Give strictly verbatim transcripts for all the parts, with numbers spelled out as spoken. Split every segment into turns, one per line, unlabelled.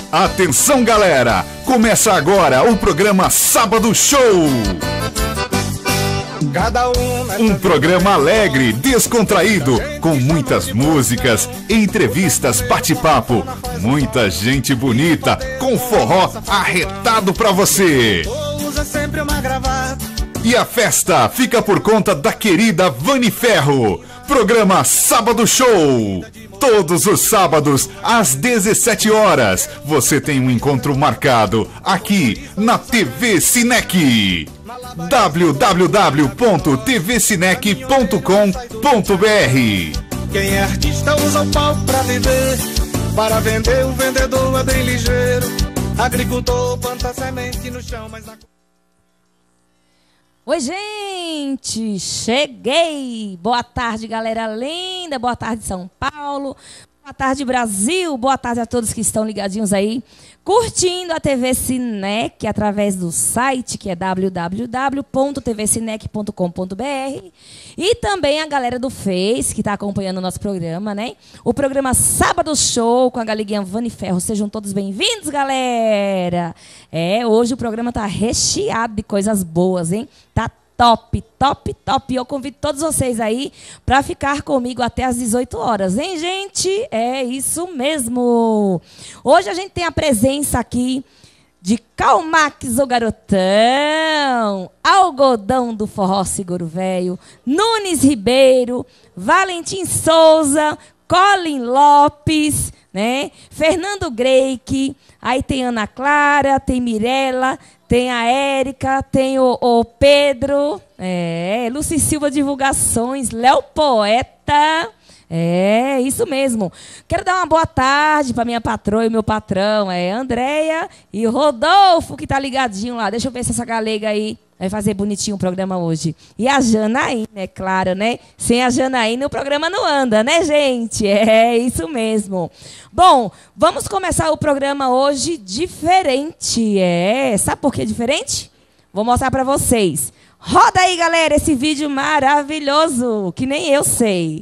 Atenção, galera! Começa agora o programa Sábado Show!
Cada um,
um programa alegre, descontraído, com muitas músicas, entrevistas, bate-papo, muita gente bonita, com forró arretado pra você.
Usa sempre uma gravata.
E a festa fica por conta da querida Vani Ferro. Programa Sábado Show. Todos os sábados, às dezessete horas, você tem um encontro marcado aqui na T V Cinec. w w w ponto t v cinec ponto com ponto b r.
Quem é artista usa o palco pra viver. Para vender, o vendedor é bem ligeiro. Agricultor planta semente no chão, mas na...
Oi, gente! Cheguei! Boa tarde, galera linda! Boa tarde, São Paulo! Boa tarde, Brasil! Boa tarde a todos que estão ligadinhos aí, curtindo a T V Cinec através do site, que é w w w ponto t v cinec ponto com ponto b r, e também a galera do Face, que está acompanhando o nosso programa, né? O programa Sábado Show, com a galiguinha Vani Ferro. Sejam todos bem-vindos, galera! É, hoje o programa tá recheado de coisas boas, hein? Tá top, top, top. E eu convido todos vocês aí para ficar comigo até às dezoito horas, hein, gente? É isso mesmo. Hoje a gente tem a presença aqui de Calmax, o Garotão, Algodão do Forró Seguro Velho, Nunes Ribeiro, Valentim Souza, Colin Lopes, né? Fernando Greik, aí tem Ana Clara, tem Mirella, tem a Érica, tem o, o Pedro, é, Luci Silva Divulgações, Léo Poeta, é, isso mesmo. Quero dar uma boa tarde para minha patroa e meu patrão, é Andréia e o Rodolfo, que tá ligadinho lá. Deixa eu ver se essa galega aí vai fazer bonitinho o programa hoje. E a Janaína, é claro, né? Sem a Janaína o programa não anda, né, gente? É isso mesmo. Bom, vamos começar o programa hoje diferente. É, sabe por que diferente? Vou mostrar para vocês. Roda aí, galera, esse vídeo maravilhoso, que nem eu sei.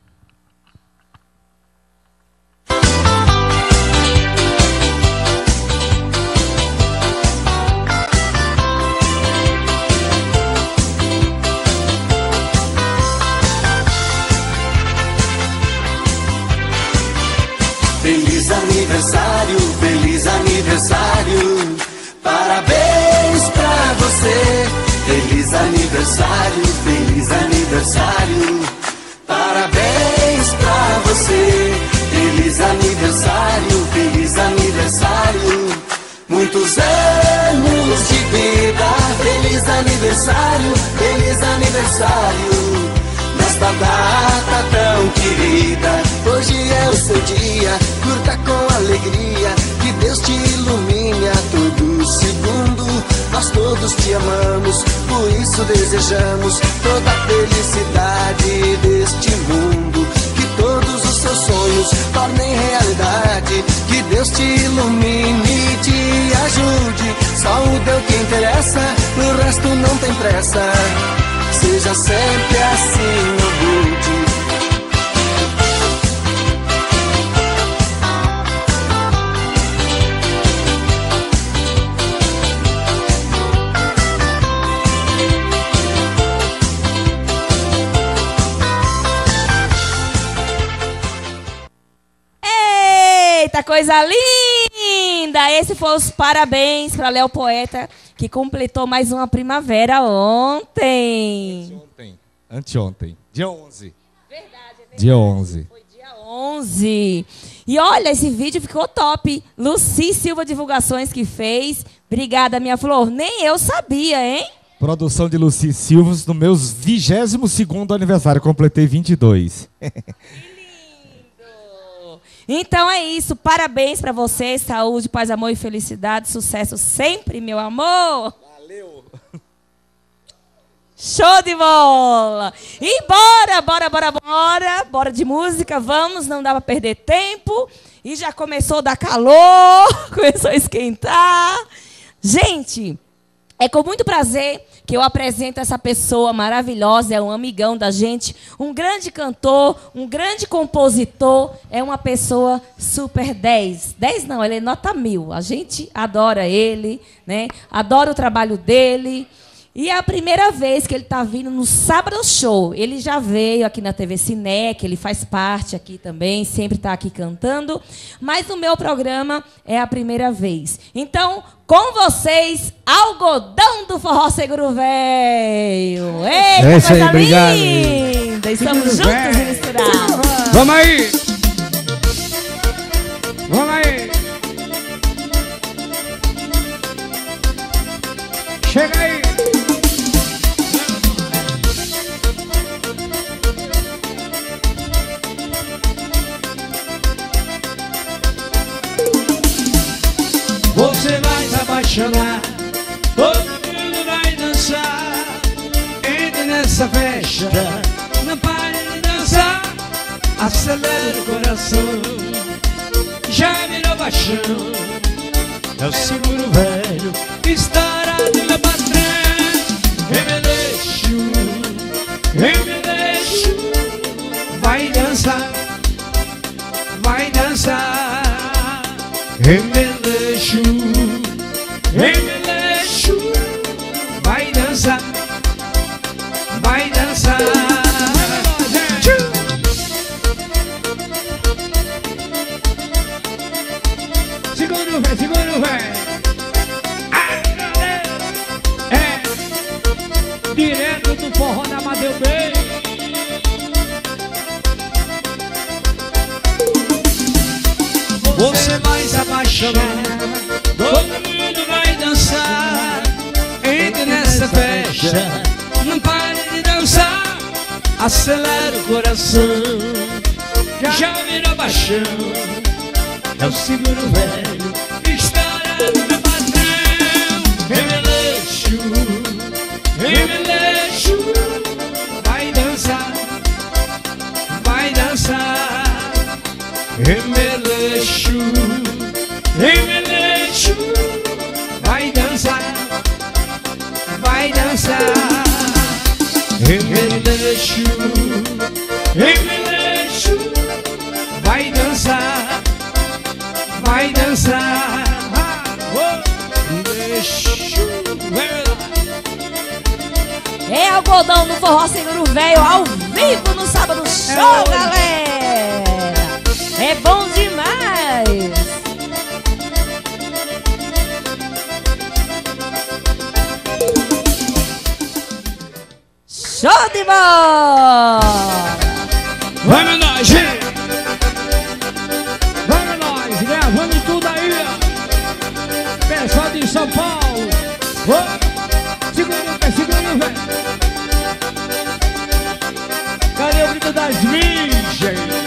Feliz aniversário, feliz aniversário, parabéns pra você. Feliz aniversário, feliz aniversário, parabéns pra você. Feliz aniversário, feliz aniversário, muitos anos de vida. Feliz aniversário, feliz aniversário, nesta data tão querida. Hoje é o seu dia, curta com alegria, que Deus te ilumine a todo segundo. Nós todos te amamos, por isso desejamos toda a felicidade deste mundo. Que todos os seus sonhos tornem realidade, que Deus te ilumine e te ajude. Só o Deus que interessa, o resto não tem pressa. Seja sempre assim humilde.
Eita, coisa linda! Esse foi os parabéns para Léo Poeta, que completou mais uma primavera ontem.
Anteontem. Anteontem. Dia onze.
Verdade, é verdade.
Dia onze.
Foi dia onze. E olha, esse vídeo ficou top. Luci Silva Divulgações que fez. Obrigada, minha flor. Nem eu sabia, hein?
Produção de Luci Silva no meu vigésimo segundo aniversário. Completei vinte e dois.
Então é isso, parabéns pra você, saúde, paz, amor e felicidade, sucesso sempre, meu amor.
Valeu.
Show de bola. E bora, bora, bora, bora, bora de música, vamos, não dá pra perder tempo. E já começou a dar calor, começou a esquentar. Gente, É com muito prazer que eu apresento essa pessoa maravilhosa, é um amigão da gente, um grande cantor, um grande compositor, é uma pessoa super dez. dez não, ele é nota mil. A gente adora ele, né? Adora o trabalho dele. E é a primeira vez que ele está vindo no Sábado Show. Ele já veio aqui na T V Cinec, ele faz parte aqui também, sempre está aqui cantando. Mas no meu programa é a primeira vez. Então, com vocês, Algodão do Forró Seguro Velho. Eita,
é isso aí,
coisa
obrigado.
linda! Estamos juntos e misturados.
Vamos aí! Vamos aí! Chega aí!
Você vai se apaixonar, todo mundo vai dançar. Entre nessa festa, não pare de dançar. Acelera o coração, já virou paixão. É o seguro velho, estourado meu patrão. Remeleixo, remeleixo, vai dançar, vai dançar. Remeleixo, remeleixo, vai dançar, vai dançar. Segura o véio, segura o véio. É, direto do forró da Amadeu Bey. Você vai se apaixonar, todo mundo vai dançar. Entre nessa festa, não pare de dançar. Acelera o coração, já virou paixão. É o seguro velho, estourado meu patrão. Remeleixo, remeleixo, vai dançar, vai dançar. Remeleixo, remeleixo, vai dançar, vai dançar. Remeleixo, remeleixo, vai dançar, vai dançar. Remeleixo,
É Algodão do Forró Seguro Velho, ao vivo no Sábado Show, galera! É bom demais! Show de bola!
vamos nós, gente! Vamos nós, gravando tudo aí, ó. Pessoal de São Paulo. Oh, segura o pé, segura o pé. Cadê o grito das virgens?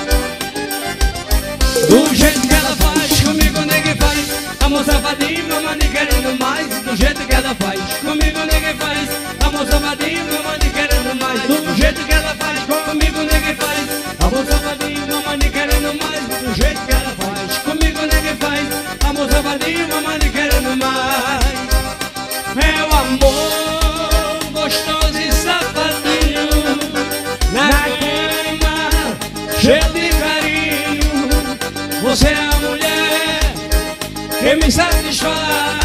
Do jeito que ela faz, comigo ninguém faz. Amor safadinho, mamãe querendo mais. Do jeito que ela faz, comigo ninguém faz. Amor safadinho, mamãe querendo mais. Do jeito que ela faz, comigo ninguém faz. Amor safadinho, mamãe querendo mais. Do jeito que ela faz, comigo ninguém faz. Amor safadinho, mamãe querendo mais. É o amor gostoso e safadinho na cama, cheio de carinho. Você é a mulher que me satisfaz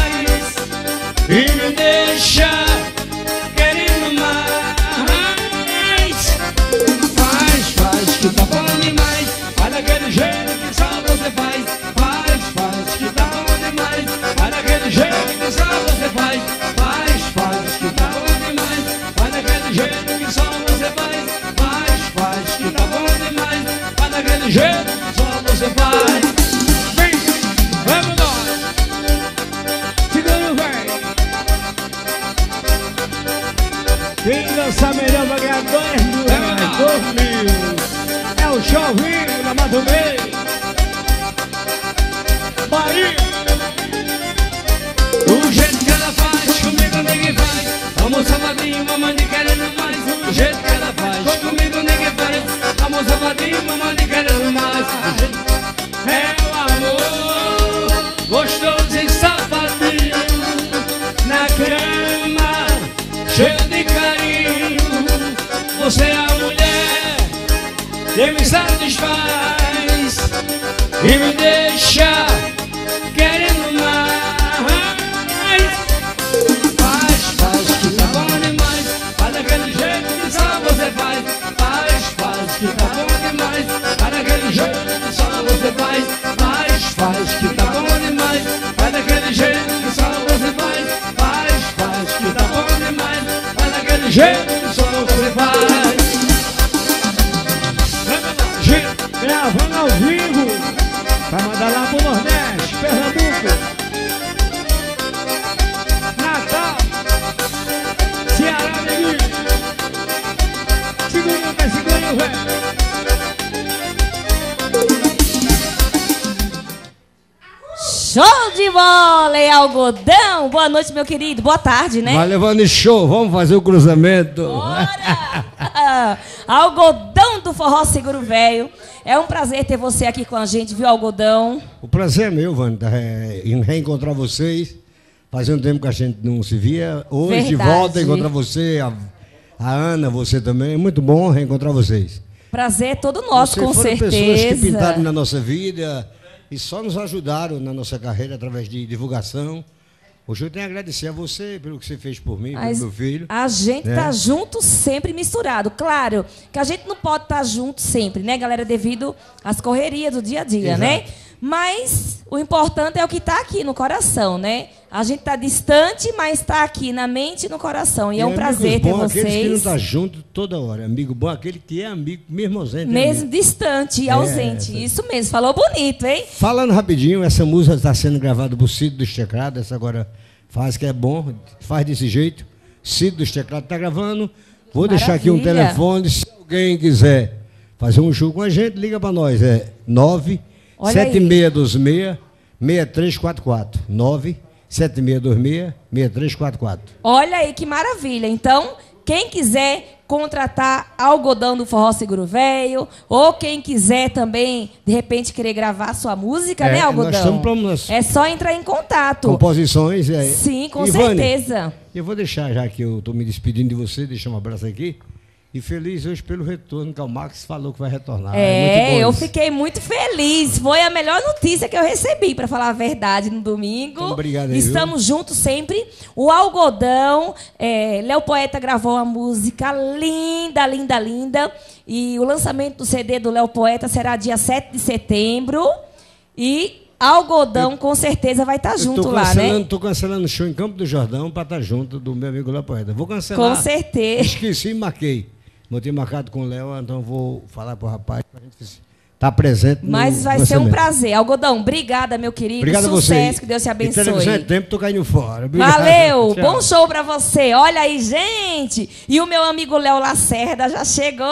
e me deixa querendo mais. Faz, faz que tá bom demais. Vai daquele jeito que só você faz. Faz, faz que tá bom demais. Vai daquele jeito que só você faz. Faz, faz que tá bom demais. Vai daquele jeito que só você faz. Faz, faz que tá bom demais. Vai daquele jeito que só você faz. Vem, vamos nós. Segura o velho. Quem dança melhor vai ganhar dois mil reais. Dois mil. É o Chovinho da Madumei. Bahia. Do jeito que ela faz, comigo ninguém faz. Amor safadinho, mamãe querendo mais. Do jeito que ela faz, comigo ninguém faz. Amor safadinho, mamãe querendo mais. É o amor gostoso e safadinho na cama. satisfaz e me deixa querendo mais. Faz, faz que tá bom demais, faz daquele jeito que só você faz. Faz, faz que tá bom demais, faz daquele jeito que só você faz. Faz, faz que tá bom demais, faz daquele jeito que só você faz. Faz, faz que tá bom demais, faz daquele jeito que só você faz.
Gravando ao vivo pra mandar lá pro Nordeste, Pernambuco, Natal, Ceará, neguinho. Segura, vai segurando, velho.
Show de bola e algodão. Boa noite, meu querido. Boa tarde, né?
Vai levando show, vamos fazer o cruzamento.
Bora! Algodão do Forró Seguro Velho. É um prazer ter você aqui com a gente, viu, Algodão?
O prazer é meu, Wanda, é, em reencontrar vocês. Fazia um tempo que a gente não se via. Hoje
Verdade.
volta a encontrar você, a, a Ana, você também. É muito bom reencontrar vocês.
Prazer é todo nosso,
Vocês
com
foram
certeza.
pessoas que pintaram na nossa vida e só nos ajudaram na nossa carreira através de divulgação. Hoje eu tenho a agradecer a você pelo que você fez por mim,
Mas
pelo meu filho.
a gente
né?
tá junto sempre, misturado. Claro que a gente não pode estar junto sempre, né, galera? Devido às correrias do dia a dia,
Exato.
né? Mas o importante é o que tá aqui no coração, né? A gente tá distante, mas tá aqui na mente e no coração. E, é um prazer ter
bom, aqueles que não
vocês.
estão junto toda hora. Amigo bom, aquele que é amigo, mesmo ausente. é
Mesmo
amigo.
distante e
É,
ausente.
essa-
Isso mesmo, falou bonito, hein?
Falando rapidinho, essa música está sendo gravada por Cid dos Teclados. Essa agora faz que é bom, faz desse jeito. Cid dos Teclados está gravando. Vou deixar aqui um
Maravilha.
telefone. Se alguém quiser fazer um show com a gente, liga para nós. É nove sete seis dois seis, seis três quatro quatro. nove sete seis dois seis, seis três quatro quatro.
Olha aí que maravilha. Então, quem quiser contratar Algodão do Forró Seguro Velho, ou quem quiser também, de repente, querer gravar sua música,
É,
né,
nós
Algodão?
estamos pra- nós-
É só entrar em contato.
Composições. É.
Sim, com
Ivane,
certeza.
eu vou deixar, já que eu estou me despedindo de você, deixar um abraço aqui. E feliz hoje pelo retorno, que o Max falou que vai retornar.
É,
muito bom
eu
isso.
fiquei muito feliz. Foi a melhor notícia que eu recebi, para falar a verdade, no domingo.
Então, obrigado aí,
Estamos juntos sempre. O Algodão, é, Léo Poeta gravou uma música linda, linda, linda. E o lançamento do C D do Léo Poeta será dia sete de setembro. E Algodão, com certeza, vai estar
Eu
junto
tô
lá,
cancelando,
né?
Tô cancelando o show em Campo do Jordão para estar junto do meu amigo Léo Poeta. Vou cancelar.
Com certeza.
Esqueci e marquei. Não tinha marcado com o Léo, então vou falar pro rapaz para a gente estar presente no
Mas vai ser um
lançamento.
prazer. Algodão, obrigada, meu querido.
Obrigado a
Sucesso,
vocês.
que Deus te
E televisão é
abençoe.
tempo, tô caindo fora. Obrigado.
Valeu,
Tchau.
bom show pra você. Olha aí, gente. E o meu amigo Léo Lacerda já chegou.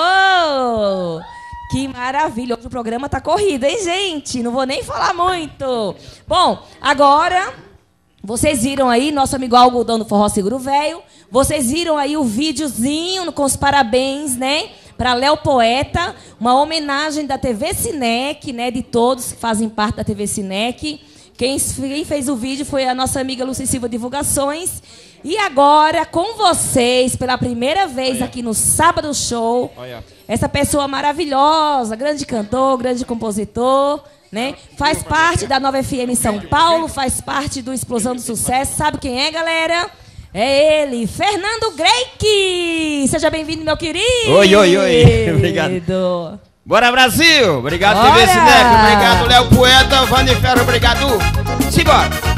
Que maravilha. Hoje o programa tá corrido, hein, gente? Não vou nem falar muito. Bom, agora vocês viram aí nosso amigo Algodão do Forró Seguro Velho. Vocês viram aí o videozinho com os parabéns, né? Para Léo Poeta, uma homenagem da T V Cinec, né? De todos que fazem parte da T V Cinec. Quem quem fez o vídeo foi a nossa amiga Lucy Silva Divulgações. E agora, com vocês, pela primeira vez aqui no Sábado Show, essa pessoa maravilhosa, grande cantor, grande compositor, né? Faz parte da Nova F M São Paulo, faz parte do Explosão do Sucesso. Sabe quem é, galera? É ele, Fernando Greik! Seja bem-vindo, meu querido!
Oi, oi, oi. Obrigado. Bora, Brasil! Obrigado,
Bora!
T V Cinec. Obrigado, Léo Poeta, Vani Ferro, obrigado. Simbora!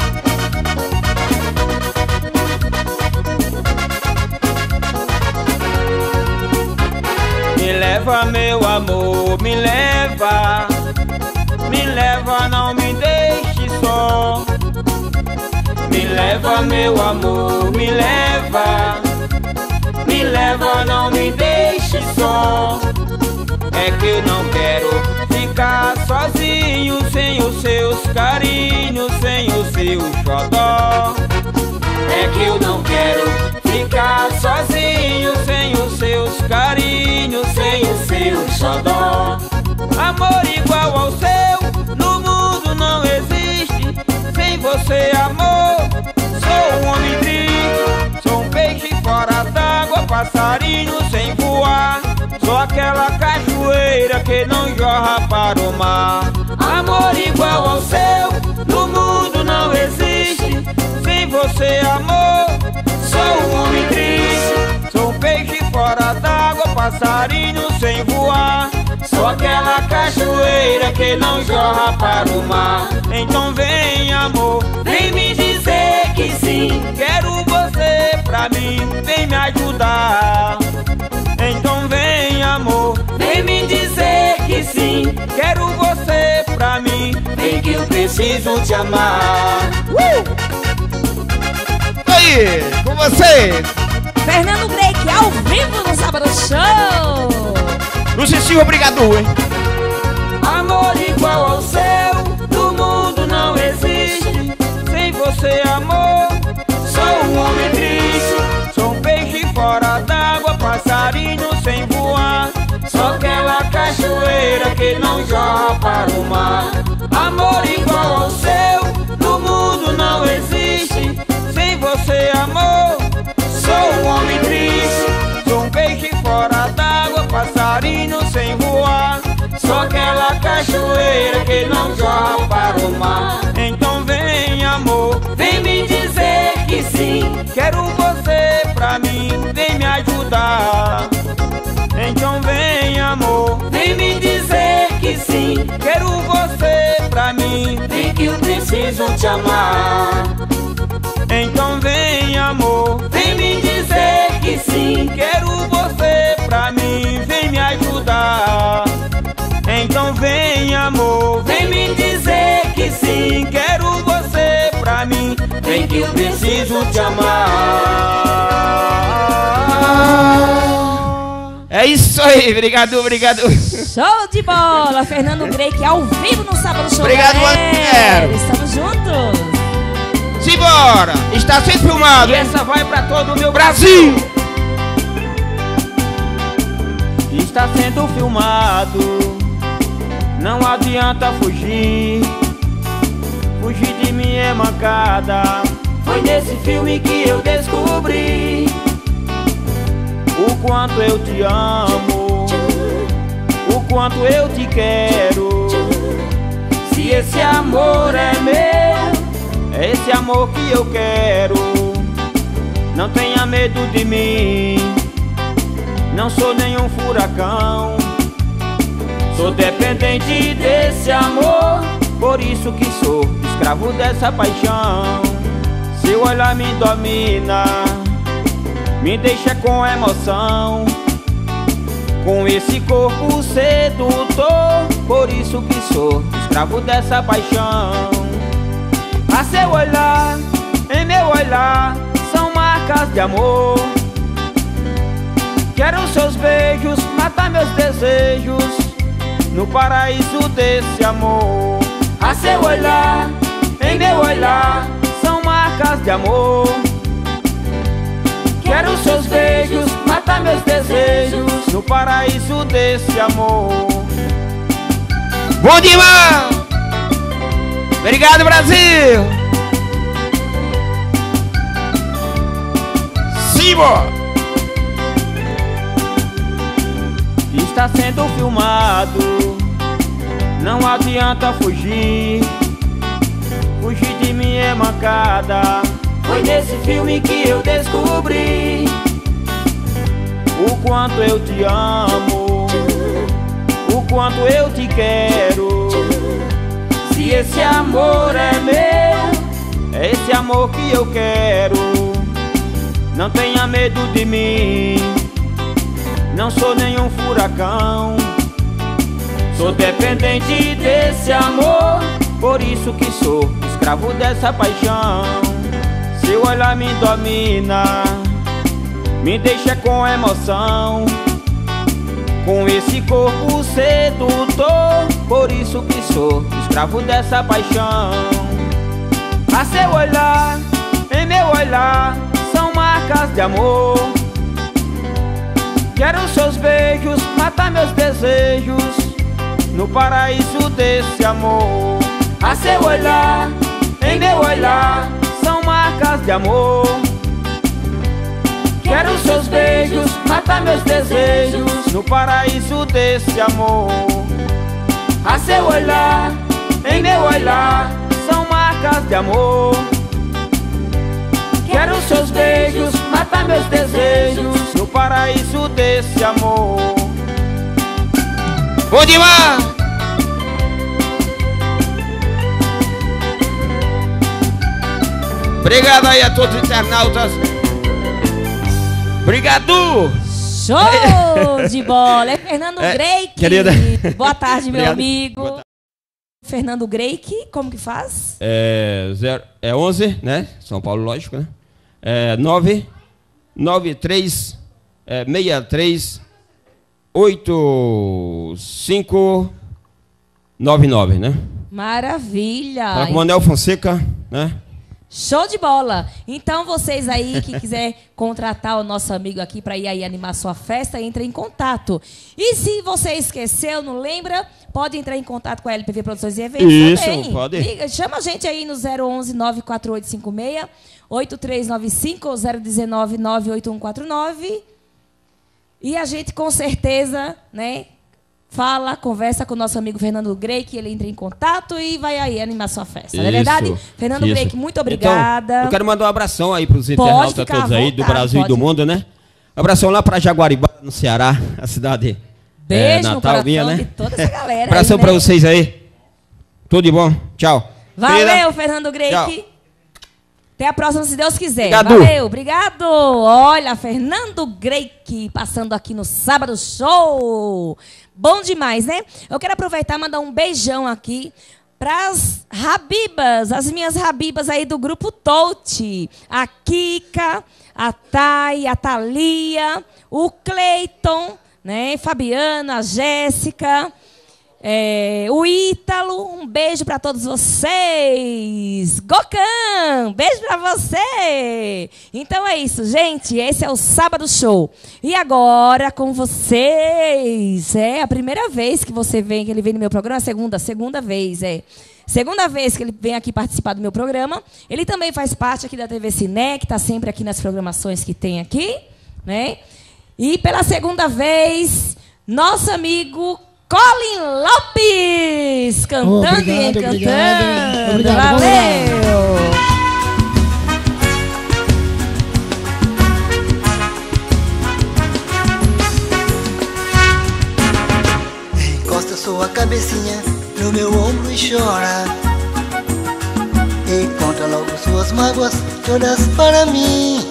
Me leva, meu amor, me leva. Me leva, não me deixe só. Me leva, meu amor, me leva. Me leva, não me deixe só. É que eu não quero ficar sozinho, sem os seus carinhos, sem o seu xodó. É que eu não quero ficar sozinho, sem os seus carinhos, sem o seu xodó. Amor igual ao seu, no mundo não existe. Sem você, amor, sou um homem triste. Sou um peixe fora d'água, passarinho sem voar. Sou aquela cachoeira cachoeira que não jorra para o mar. Amor igual ao seu no mundo não existe. Sem você, amor, sou um homem triste. Sou um peixe fora d'água, passarinho sem voar. Sou aquela cachoeira que não jorra para o mar. Então vem, amor, vem me dizer que sim. Quero você pra mim, vem me ajudar. Então vem, amor, vem me dizer que sim. Quero você pra mim, vem que eu preciso te amar.
Uh! Aí, com vocês,
Fernando Break, ao vivo no Sábado Show.
Lucicinho, obrigado, hein?
Amor igual ao seu no mundo não existe. Sem você, amor, sou um homem triste. Sou um peixe fora d'água, passarinho sem voar. Sou aquela cachoeira que não jorra para o mar. Amor igual ao seu no mundo não existe. Sem você, amor, sou um homem triste. Sou um peixe fora d'água, passarinho sem voar. Sou aquela cachoeira que não jorra para o mar. Então vem, amor, vem me dizer que sim. Quero você pra mim, vem me ajudar. Então vem, amor, vem me dizer que sim. Quero você pra mim, vem que eu preciso te amar. Então vem, amor, vem me dizer que sim. Quero você pra mim, vem me ajudar. Então vem, amor, vem me dizer que sim. Quero você pra mim, vem que eu preciso te amar.
É isso aí, obrigado, obrigado.
Show de bola, Fernando Break, ao vivo no Sábado Show.
Obrigado,
galera.
Antero.
Estamos juntos.
Simbora, está sendo filmado.
E essa vai pra todo o meu
Brasil.
Está sendo filmado, não adianta fugir. Fugir de mim é mancada. Foi nesse filme que eu descobri o quanto eu te amo, o quanto eu te quero. Se esse amor é meu, é esse amor que eu quero. Não tenha medo de mim, não sou nenhum furacão. Sou dependente desse amor, por isso que sou escravo dessa paixão. Seu olhar me domina, me deixa com emoção. Com esse corpo sedutor, por isso que sou escravo dessa paixão. A seu olhar, em meu olhar, são marcas de amor. Quero seus beijos, matar meus desejos no paraíso desse amor. A seu olhar, em meu olhar, são marcas de amor. Quero seus beijos, matar meus desejos no paraíso desse amor.
Bom demais! Obrigado, Brasil! Simbora!
Está sendo filmado, não adianta fugir. Fugir de mim é mancada. Foi nesse filme que eu descobri o quanto eu te amo, o quanto eu te quero. Se esse amor é meu, é esse amor que eu quero. Não tenha medo de mim, não sou nenhum furacão. Sou dependente desse amor, por isso que sou escravo dessa paixão. Seu olhar me domina, me deixa com emoção. Com esse corpo sedutor, por isso que sou escravo dessa paixão. A seu olhar, em meu olhar, são marcas de amor. Quero seus beijos, matar meus desejos no paraíso desse amor. A seu olhar, em meu olhar, são marcas de amor. Quero Quero seus beijos, matar meus desejos no paraíso desse amor. A seu olhar, em meu olhar, são marcas de amor. Quero seus beijos, matar meus desejos no paraíso desse amor.
Bom demais! Obrigado aí a todos os internautas. Obrigado!
Show de bola! É Fernando
É,
Greik.
querida.
Boa tarde, meu
Obrigado.
amigo.
Boa tarde.
Fernando Greik, como que faz?
É, zero, é onze, né? São Paulo, lógico, né? É nove nove três é, seis três oito cinco nove nove, né?
Maravilha!
Fala com o Manuel Fonseca, né?
Show de bola! Então, vocês aí que quiser contratar o nosso amigo aqui para ir aí animar sua festa, entre em contato. E se você esqueceu, não lembra, pode entrar em contato com a L P V Produções e Eventos
Isso,
também.
pode.
Liga, chama a gente aí no zero onze nove quatro oito cinco seis oito três nove cinco ou zero um nove nove oito um quatro nove. E a gente, com certeza, né, fala, conversa com o nosso amigo Fernando Greik, ele entra em contato e vai aí animar sua festa. Não é verdade? Fernando
isso.
Greik, muito obrigada.
Então, eu quero mandar um abração aí para os
Pode
internautas
ficar
todos
à
aí do
vontade,
Brasil
pode.
e do mundo, né? Um abração lá para Jaguaribá, no Ceará, a cidade
Beijo
é,
no
Natal
coração
minha, né?
de toda essa galera.
Abração
aí,
para
né?
vocês aí. Tudo de bom. Tchau.
Valeu,
Querida.
Fernando Greik.
Tchau.
Até a próxima, se Deus quiser.
Obrigado.
Valeu, obrigado. Olha, Fernando Greik passando aqui no Sábado Show. Bom demais, né? Eu quero aproveitar e mandar um beijão aqui para as Rabibas, as minhas Rabibas aí do grupo Touti. A Kika, a Thay, a Thalia, o Cleiton, né? Fabiana, a Jéssica. É, o Ítalo, um beijo para todos vocês. Gokan, beijo para você. Então é isso, gente. Esse é o Sábado Show. E agora com vocês. É a primeira vez que você vem, que ele vem no meu programa. Segunda, segunda vez, é. Segunda vez que ele vem aqui participar do meu programa. Ele também faz parte aqui da T V Cine, que está sempre aqui nas programações que tem aqui, né? E pela segunda vez, nosso amigo Colin Lopes, cantando
Obrigado,
e encantando.
obrigado. Obrigado,
valeu!
Encosta sua cabecinha no meu ombro e chora. E conta logo suas mágoas todas para mim.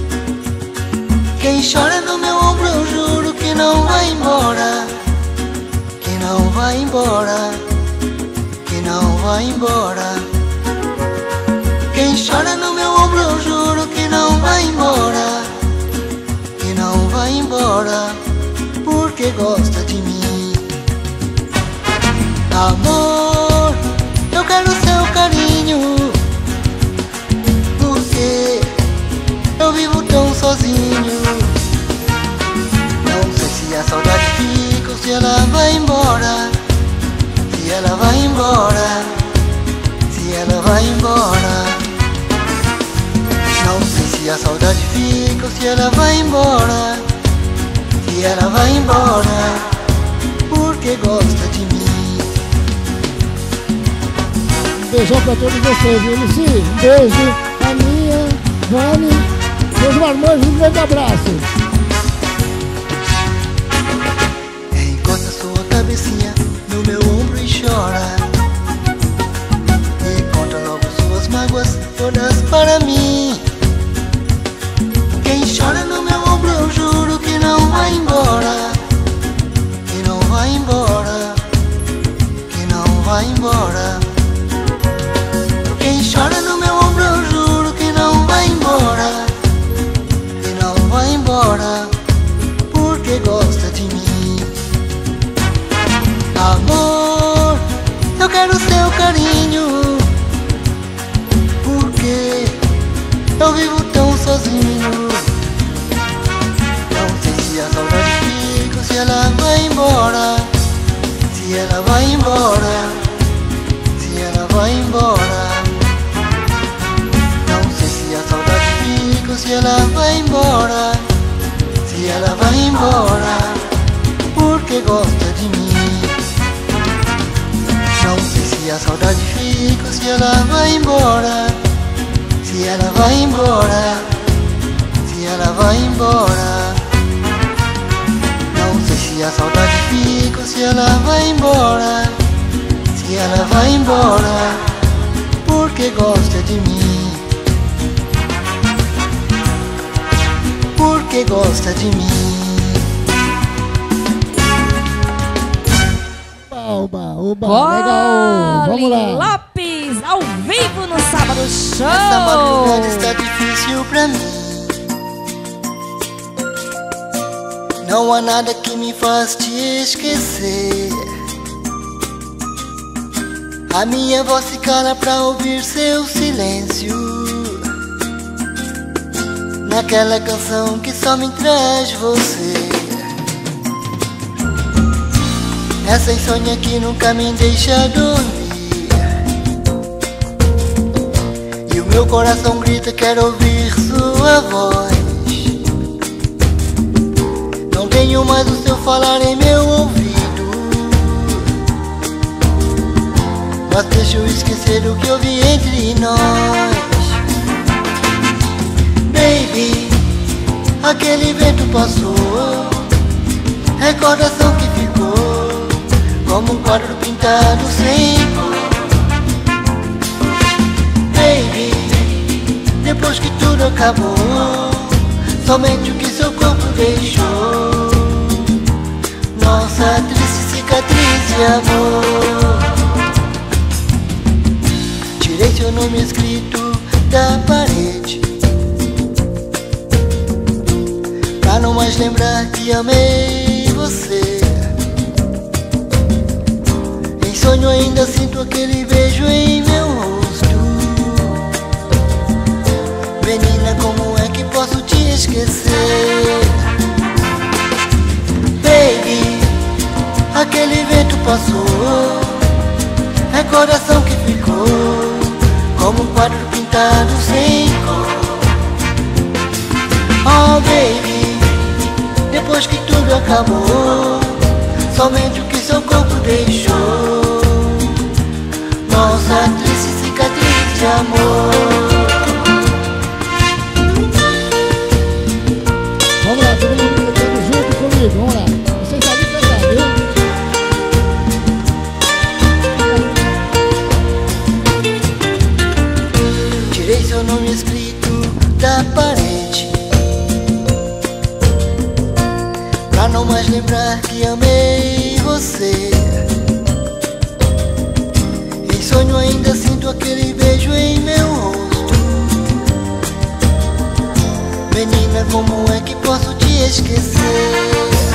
Quem chora no meu ombro eu juro que não vai embora. Que não vai embora, que não vai embora. Quem chora no meu ombro eu juro que não vai embora. Que não vai embora, porque gosta de mim. Amor, eu quero seu carinho, porque eu vivo tão sozinho. Não sei se a saudade fica ou se ela vai embora. Se ela vai embora, se ela vai embora. Não sei se a saudade fica ou se ela vai embora. Se ela vai embora, porque gosta de mim.
Um beijão pra todos vocês, viu, Luci? Um beijo, a minha, Vani, meus marmanjos, um grande abraço.
Encosta sua cabecinha no meu ombro e chora. E conta logo suas mágoas todas para mim. Quem chora no meu ombro eu juro que não vai embora. Que não vai embora, que não vai embora. Quem chora no meu ombro eu juro que não vai embora. Que não vai embora, porque gosta de mim. Amor, eu quero seu carinho, porque eu vivo tão sozinho. Não sei se a saudade fica ou se ela vai embora. Se ela vai embora, se ela vai embora. Não sei se a saudade fica ou se ela vai embora. ela vai embora porque gosta de mim. Não sei se a saudade fica, se ela vai embora, se ela vai embora, se ela vai embora. Não sei se a saudade fica, se ela vai embora, se ela vai embora, porque gosta de mim, porque gosta de mim.
Oba, oba, legal, vamos lá.
Lopes, ao vivo no Sábado Show.
Essa madrugada está difícil pra mim. Não há nada que me faz te esquecer. A minha voz se cala pra ouvir seu silêncio. Naquela canção que só me traz você. Essa insônia que nunca me deixa dormir. E o meu coração grita, quero ouvir sua voz. Não tenho mais o seu falar em meu ouvido, mas deixa eu esquecer o que houve entre nós. Baby, aquele vento passou, recordação que ficou como um quadro pintado sem cor. Baby, depois que tudo acabou, somente o que seu corpo deixou, nossa triste cicatriz de amor. Tirei seu nome escrito da parede, pra não mais lembrar que amei você. Em sonho ainda sinto aquele beijo em meu rosto. Menina, como é que posso te esquecer? Baby, aquele vento passou, recordação que ficou como um quadro pintado sem cor. Oh baby, depois que tudo acabou, somente o que seu corpo deixou, nossa triste cicatriz de amor.
Vamos lá, todo mundo cantando junto comigo, vamos lá. Vocês sabem cantar, viu?
Tirei seu nome escrito da parede, pra não mais lembrar que amei você. Em sonho ainda sinto aquele beijo em meu rosto. Menina, como é que posso te esquecer?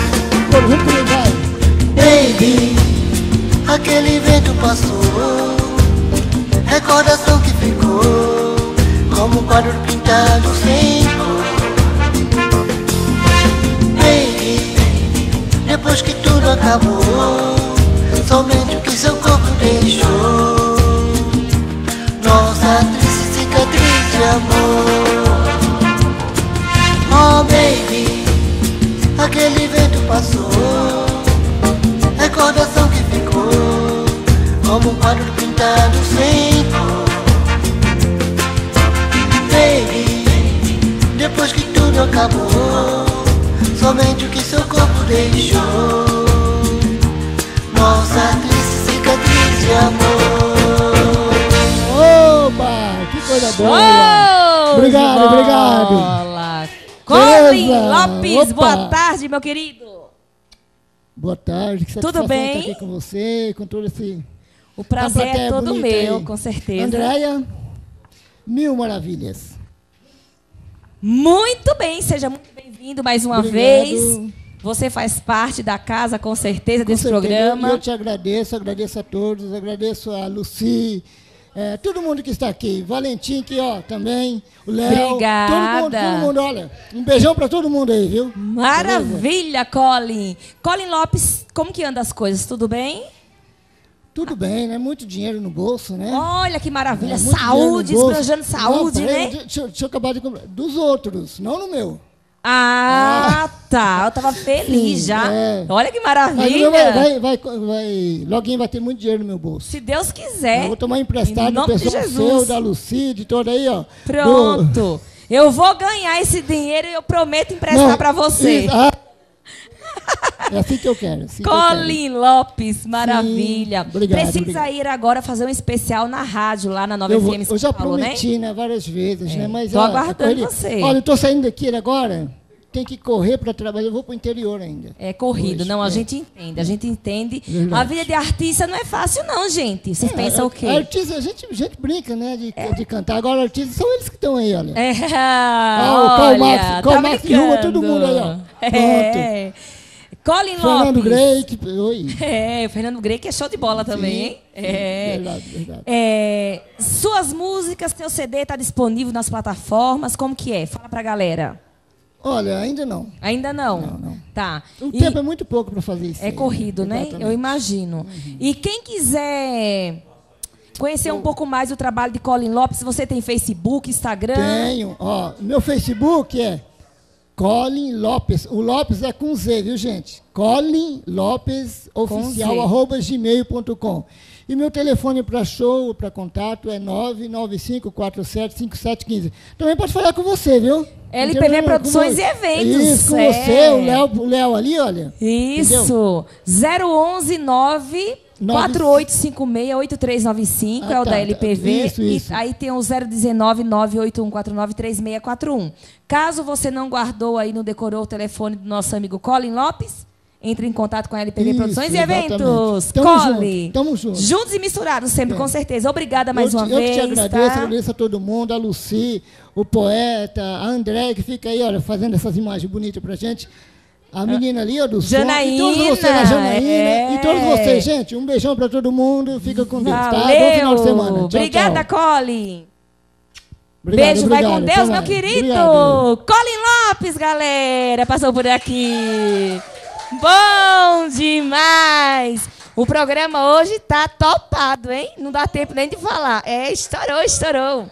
Baby, aquele vento passou, recordação que ficou como um quadro pintado sem cor. Baby, depois que tudo acabou, somente o que seu corpo deixou, nossa triste cicatriz de amor. Oh baby, aquele vento passou, recordação que ficou como um quadro pintado sem cor. Baby, depois que tudo acabou, somente o que seu corpo deixou, nossa triste cicatriz de amor.
Oba, que coisa boa.
Show
Obrigado,
de
obrigado.
bola. Colin
Beleza.
Lopes,
Opa.
boa tarde, meu querido.
Boa tarde, que
Tudo
satisfação
bem?
estar aqui com você, com todo esse...
O prazer
Uma plateia
é todo
bonita
meu,
aí.
com certeza.
Andréia, mil maravilhas.
Muito bem, seja muito bem-vindo mais uma
Obrigado.
vez. Você faz parte da casa, com certeza,
Com
desse
certeza.
programa.
Eu te agradeço, agradeço a todos, agradeço a Lucy, é, todo mundo que está aqui. Valentim, que ó, também, o Léo.
Obrigada.
Todo mundo, todo mundo, olha. Um beijão para todo mundo aí, viu?
Maravilha, Colin. Colin Lopes, como que anda as coisas? Tudo bem?
Tudo bem, né? Muito dinheiro no bolso, né?
Olha que maravilha.
É, muito
Saúde,
dinheiro no bolso.
esbanjando saúde,
Não, peraí,
né?
Deixa, eu- deixa eu acabar de comprar. Dos outros, não no meu.
Ah, ah, tá. Eu tava feliz sim, já. É. Olha que maravilha.
Vai, vai, vai, vai, loguinho vai ter muito dinheiro no meu bolso.
Se Deus quiser.
Eu vou tomar emprestado do pessoal seu, da Lucy, de toda aí, ó.
Pronto. Do... Eu vou ganhar esse dinheiro e eu prometo emprestar para você. Isso, ah.
É assim que eu quero. Assim
Colin Lopes, maravilha. Sim, obrigado, Precisa obrigado. ir agora fazer um especial na rádio, lá na Nova F M.
Eu já Paulo, prometi, né? né? Várias vezes, é. né? Mas
tô ó, aguardando você.
Olha, eu tô saindo daqui agora. Tem que correr para trabalhar, eu vou para o interior ainda.
É corrido, hoje, não, a é. gente entende, a gente entende. Verdade. A vida de artista não é fácil não, gente. Vocês é, pensam o quê?
Artista, a gente, a gente brinca, né, de, é. de cantar. Agora, artistas são eles que estão aí, olha.
É,
ah, olha, o Max, tá Max Rua, todo mundo aí, ó.
É. Colin
Fernando
Lopes.
Grey, que... Oi.
É, o Fernando Grey que é show de bola também, sim, hein?
Sim,
é.
Verdade, verdade.
É, suas músicas, seu C D está disponível nas plataformas, como que é? Fala pra galera.
Olha, ainda não.
Ainda não?
Não, não.
Tá.
O e tempo é muito pouco para fazer isso.
É aí, corrido, né? Exatamente. Eu imagino. Uhum. E quem quiser conhecer um pouco mais o trabalho de Colin Lopes, você tem Facebook, Instagram?
Tenho. Ó, meu Facebook é Colin Lopes. O Lopes é com Z, viu, gente? Colin Lopes Oficial, arroba gmail ponto com. E meu telefone para show, para contato, é nove nove cinco quatro sete cinco sete um cinco. Também pode falar com você, viu?
L P V Produções e Eventos.
Isso, com é. você, o Léo, o Léo ali, olha.
Isso. zero onze nove quatro oito cinco seis oito três nove cinco, ah, é o tá, da L P V.
Isso, isso.
E aí tem o zero um nove nove oito um quatro nove três seis quatro um. Caso você não guardou aí, não decorou o telefone do nosso amigo Colin Lopes, entre em contato com a L P V Isso, Produções e Eventos. Colin.
Tamo juntos.
Juntos e misturados sempre, é. com certeza. Obrigada mais
eu
uma
te,
vez.
Eu te agradeço,
tá?
agradeço a todo mundo, a Lucy, o poeta, a André, que fica aí, olha, fazendo essas imagens bonitas pra gente. A menina ali, ó, do
Janaína,
som. E todos vocês, a Janaína. É. E todos vocês, gente. Um beijão pra todo mundo. Fica com Deus, tá? Bom final de semana. Tchau,
obrigada,
tchau.
Colin.
Obrigado,
Beijo,
obrigado,
vai com Deus, meu querido. Obrigado. Colin Lopes, galera, passou por aqui. Bom demais. O programa hoje tá topado, hein? Não dá tempo nem de falar. É, estourou, estourou.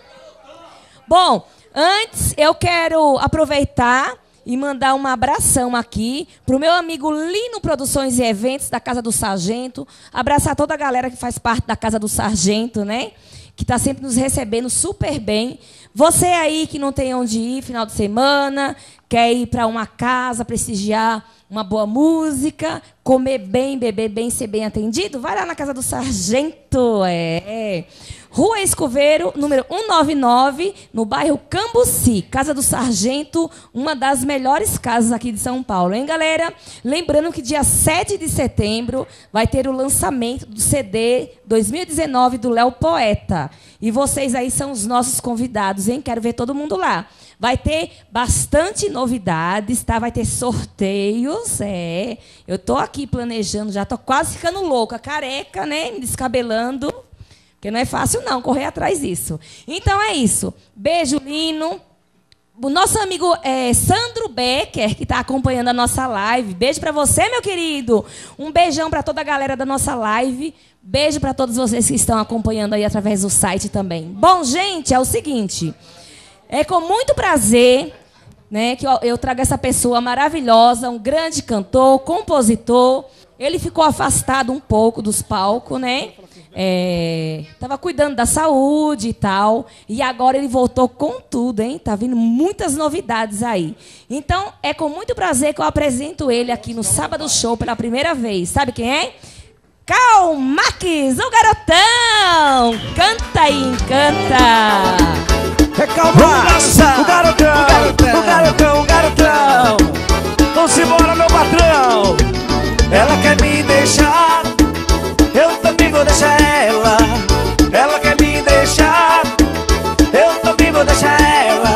Bom, antes eu quero aproveitar e mandar um abração aqui pro meu amigo Lino Produções e Eventos, da Casa do Sargento. Abraçar toda a galera que faz parte da Casa do Sargento, né? Que está sempre nos recebendo super bem. Você aí que não tem onde ir final de semana, quer ir para uma casa, prestigiar uma boa música, comer bem, beber bem, ser bem atendido, vai lá na Casa do Sargento. É. Rua Escoveiro, número cento e noventa e nove, no bairro Cambuci. Casa do Sargento, uma das melhores casas aqui de São Paulo, hein, galera? Lembrando que dia sete de setembro vai ter o lançamento do C D dois mil e dezenove do Léo Poeta. E vocês aí são os nossos convidados, hein? Quero ver todo mundo lá. Vai ter bastante novidades, tá? Vai ter sorteios, é. Eu tô aqui planejando, já tô quase ficando louca, careca, né? Me descabelando. Porque não é fácil, não, correr atrás disso. Então é isso. Beijo, Lino. O nosso amigo é, Sandro Becker, que está acompanhando a nossa live. Beijo para você, meu querido. Um beijão para toda a galera da nossa live. Beijo para todos vocês que estão acompanhando aí através do site também. Bom, gente, é o seguinte. É com muito prazer, né, que eu, eu trago essa pessoa maravilhosa, um grande cantor, compositor. Ele ficou afastado um pouco dos palcos, né? É, tava cuidando da saúde e tal, e agora ele voltou com tudo, hein? Tá vindo muitas novidades aí. Então, é com muito prazer que eu apresento ele aqui no Sábado Show pela primeira vez. Sabe quem é? Cal Marques, o garotão! Canta aí, encanta!
É Cal Marques, o garotão, o garotão, o garotão, o garotão. Vamos embora, meu patrão. Ela quer me deixar, eu também vou deixar ela. Ela quer me deixar, eu também vou deixar ela.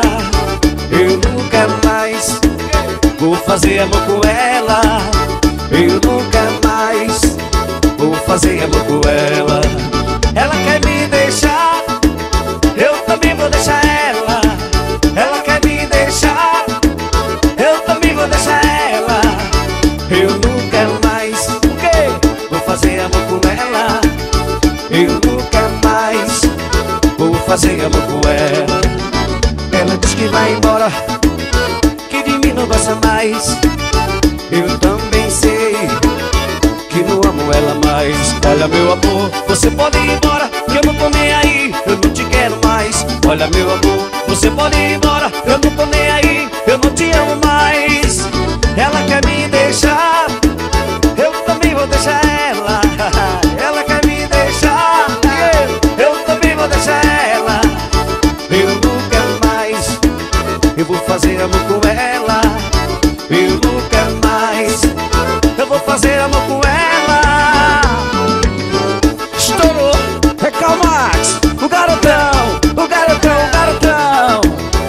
Eu nunca mais vou fazer amor com ela. Eu nunca mais vou fazer amor com ela. Ela quer me deixar, eu também vou deixar ela. Ela quer me deixar, eu também vou deixar ela. Eu nunca mais vou fazer amor com ela. Eu nunca mais vou fazer amor com ela. Ela diz que vai embora, que de mim não não gosta mais. Eu também sei que não amo ela mais. Olha meu amor, você pode ir embora, que eu não tô nem aí, eu não te quero mais. Olha meu amor, você pode ir embora, eu não tô nem aí, eu não te amo mais. Ela quer me deixar, eu também vou deixar ela. Ela quer me deixar, eu também vou deixar ela. Eu nunca mais, eu vou fazer amor com ela. Eu nunca mais, eu vou fazer amor com ela. Estourou, é Calmax, o garotão, o garotão, o garotão.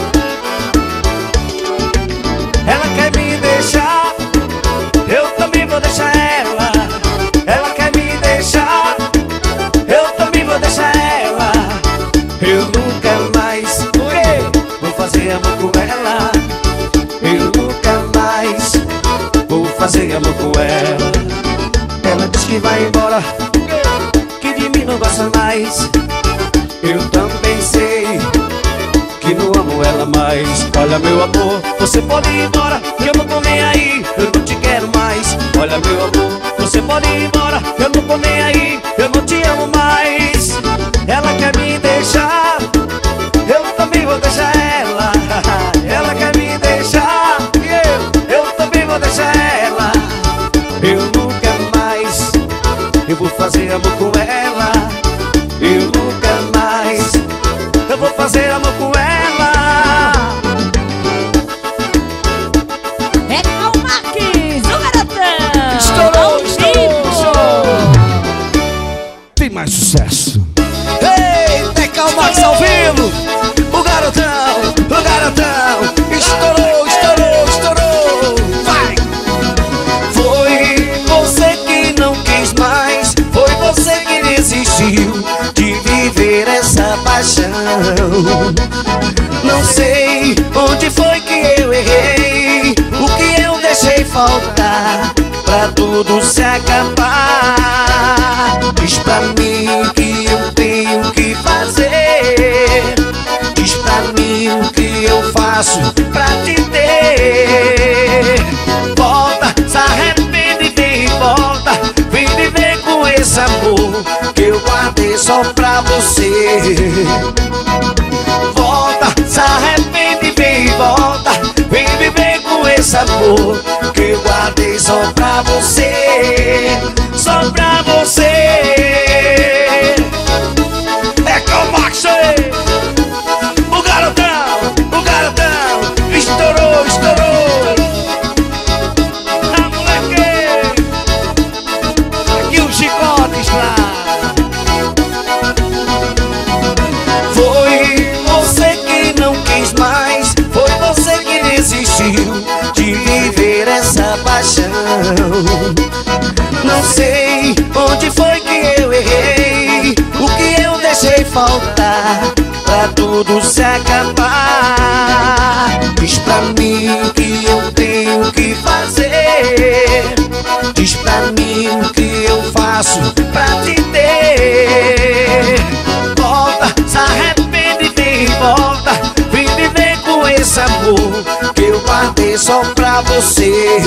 Ela quer me deixar, eu também vou deixar ela. Ela quer me deixar, eu também vou deixar ela. Eu nunca mais vou fazer amor com ela. Eu nunca mais vou fazer amor com ela. Ela diz que vai embora, que de mim não gosta mais. Eu também sei que não amo ela mais. Olha meu amor, você pode ir embora, que eu não tô nem aí, eu não te quero mais. Olha meu amor, você pode ir embora, eu não tô nem aí, eu não te amo mais. Ela quer me deixar, eu também vou deixar ela. Ela quer me deixar, eu também vou deixar ela. Eu nunca mais, eu vou fazer amor com ela. Eu nunca mais, eu vou fazer amor com ela.
É Calmax, o garotão.
Estourou, estourou, estourou. Tem mais sucesso. Eita, é Calmax ao vivo. O garotão, o garotão. Estourou, estourou, estourou. Vai! Foi você que não quis mais, foi você que desistiu de viver essa paixão. Não sei onde foi que eu errei, o que eu deixei faltar pra tudo se acabar. Diz pra mim o que eu tenho que fazer, diz pra mim o que eu faço pra te ter. Volta, se arrepende e vem e volta, vem viver com esse amor que eu guardei só pra você. Volta, se arrepende e vem e volta, vem viver com esse amor que eu guardei só pra você. Só pra você. É Calmax, o garotão, o garotão. Estourou, estourou. A moleque, aqui o chicote está. Foi você que não quis mais, foi você que desistiu de viver essa paixão. Não sei onde foi que eu errei, o que eu deixei faltar pra tudo se acabar. Diz pra mim o que eu tenho que fazer, diz pra mim o que eu faço pra te ter. Volta, se arrepende e vem e volta, vem viver com esse amor que eu guardei só pra você.